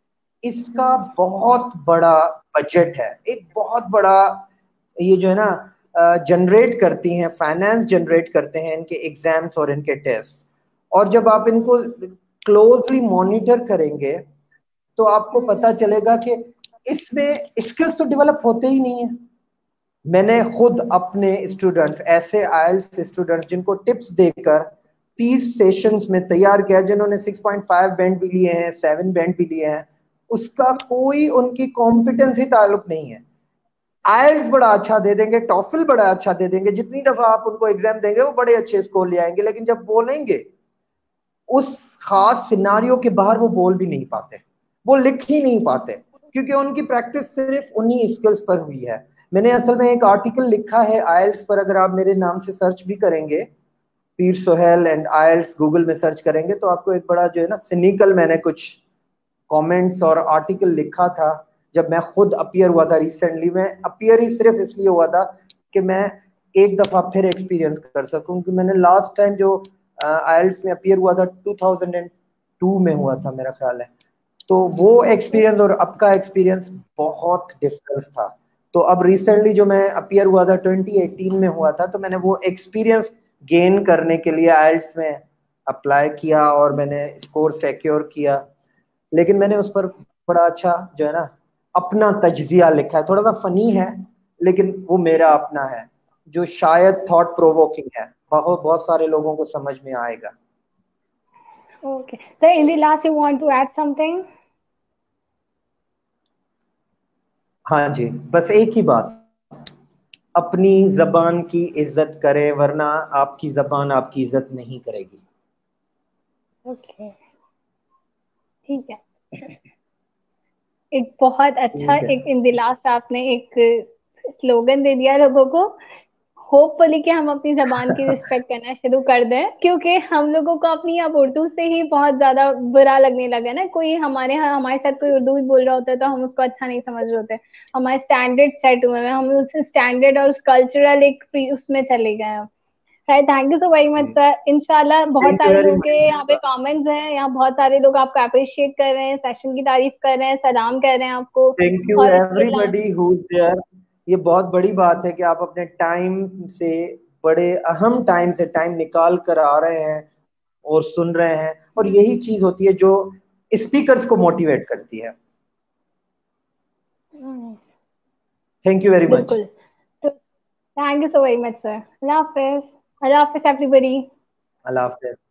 इसका बहुत बड़ा बजट है, एक बहुत बड़ा ये जो है ना जनरेट करती हैं, फाइनेंस जनरेट करते हैं इनके एग्जाम्स और इनके टेस्ट। और जब आप इनको क्लोजली मॉनिटर करेंगे तो आपको पता चलेगा कि इसमें स्किल्स तो डेवलप होते ही नहीं है। मैंने खुद अपने स्टूडेंट्स, ऐसे आइल्स स्टूडेंट्स जिनको टिप्स देकर तीस सेशंस में तैयार किया, जिन्होंने सिक्स पॉइंट फाइव बैंड भी लिए हैं, सेवन बैंड भी लिए हैं, उसका कोई उनकी कॉम्पिटेंसी ताल्लुक नहीं है। आइल्स बड़ा अच्छा दे देंगे, टॉफल बड़ा अच्छा दे देंगे, जितनी दफा आप उनको एग्जाम देंगे वो बड़े अच्छे स्कोर ले आएंगे, लेकिन जब बोलेंगे उस खास सिनारियो के बाहर वो बोल भी नहीं पाते, वो लिख ही नहीं पाते, क्योंकि उनकी प्रैक्टिस सिर्फ उन्हीं स्किल्स पर हुई है। मैंने असल में एक आर्टिकल लिखा है आइल्स पर, अगर आप मेरे नाम से सर्च भी करेंगे, पीर सोहेल एंड आइल्स गूगल में सर्च करेंगे, तो आपको एक बड़ा जो है ना सिनिकल मैंने कुछ कमेंट्स और आर्टिकल लिखा था जब मैं खुद अपीयर हुआ था रिसेंटली। मैं अपीयर ही सिर्फ इसलिए हुआ था कि मैं एक दफा फिर एक्सपीरियंस कर सकूं, कि मैंने लास्ट टाइम जो आइल्स में अपीयर हुआ था टू थाउजेंड टू में हुआ था मेरा ख्याल है, तो वो एक्सपीरियंस और अब का एक्सपीरियंस बहुत डिफरेंस था। तो अब रिसेंटली जो मैं अपीयर हुआ था ट्वेंटी एटीन में हुआ था, तो मैंने वो एक्सपीरियंस गेन करने के लिए आइल्स में अप्लाई किया और मैंने स्कोर सिक्योर किया। लेकिन मैंने उस पर बड़ा अच्छा जो है ना अपना तज्जिया लिखा है, थोड़ा सा फनी है लेकिन वो मेरा अपना है, जो शायद थॉट प्रोवोकिंग है, बहुत बहुत सारे लोगों को समझ में आएगा। Okay. So in the last, you want to add something? हाँ जी, बस एक ही बात, अपनी जबान की इज्जत करें, वरना आपकी जबान आपकी इज्जत नहीं करेगी। Okay. ठीक है। एक बहुत अच्छा, ठीक है। एक इन द लास्ट आपने एक स्लोगन दे दिया लोगों को। होपफुली कि हम अपनी जबान की रिस्पेक्ट करना शुरू कर दें, क्योंकि हम लोगों को अपनी अब उर्दू से ही बहुत ज्यादा बुरा लगने लगा ना। कोई हमारे यहाँ हमारे साथ कोई उर्दू भी बोल रहा होता है तो हम उसको अच्छा नहीं समझ रहे होते। हमारे स्टैंडर्ड सेट हुए हैं, हम उस स्टैंडर्ड और उस कल्चरल एक उसमें चले गए हैं। Thank you so very much sir. इंशाल्लाह बहुत थैंक यू सारे वेरी लोगों के मच। यहाँ पे कमेंट्स हैं, यहाँ बहुत सारे लोग आपको अप्रिशिएट कर रहे हैं, सेशन की तारीफ कर रहे हैं, सलाम कर रहे हैं आपको। थैंक यू और इसके अलावा एवरीबॉडी हु इज देयर। ये बहुत बड़ी बात है कि आप अपने टाइम से, बड़े अहम टाइम से टाइम निकाल कर आ रहे हैं और सुन रहे हैं, और यही चीज होती है जो स्पीकर्स को मोटिवेट करती है। Thank you very much. बिल्कुल। तो thank you so very much sir. अल्लाह हाफिज। अल्लाह हाफिज एवरीबॉडी। अल्लाह हाफ़िज़।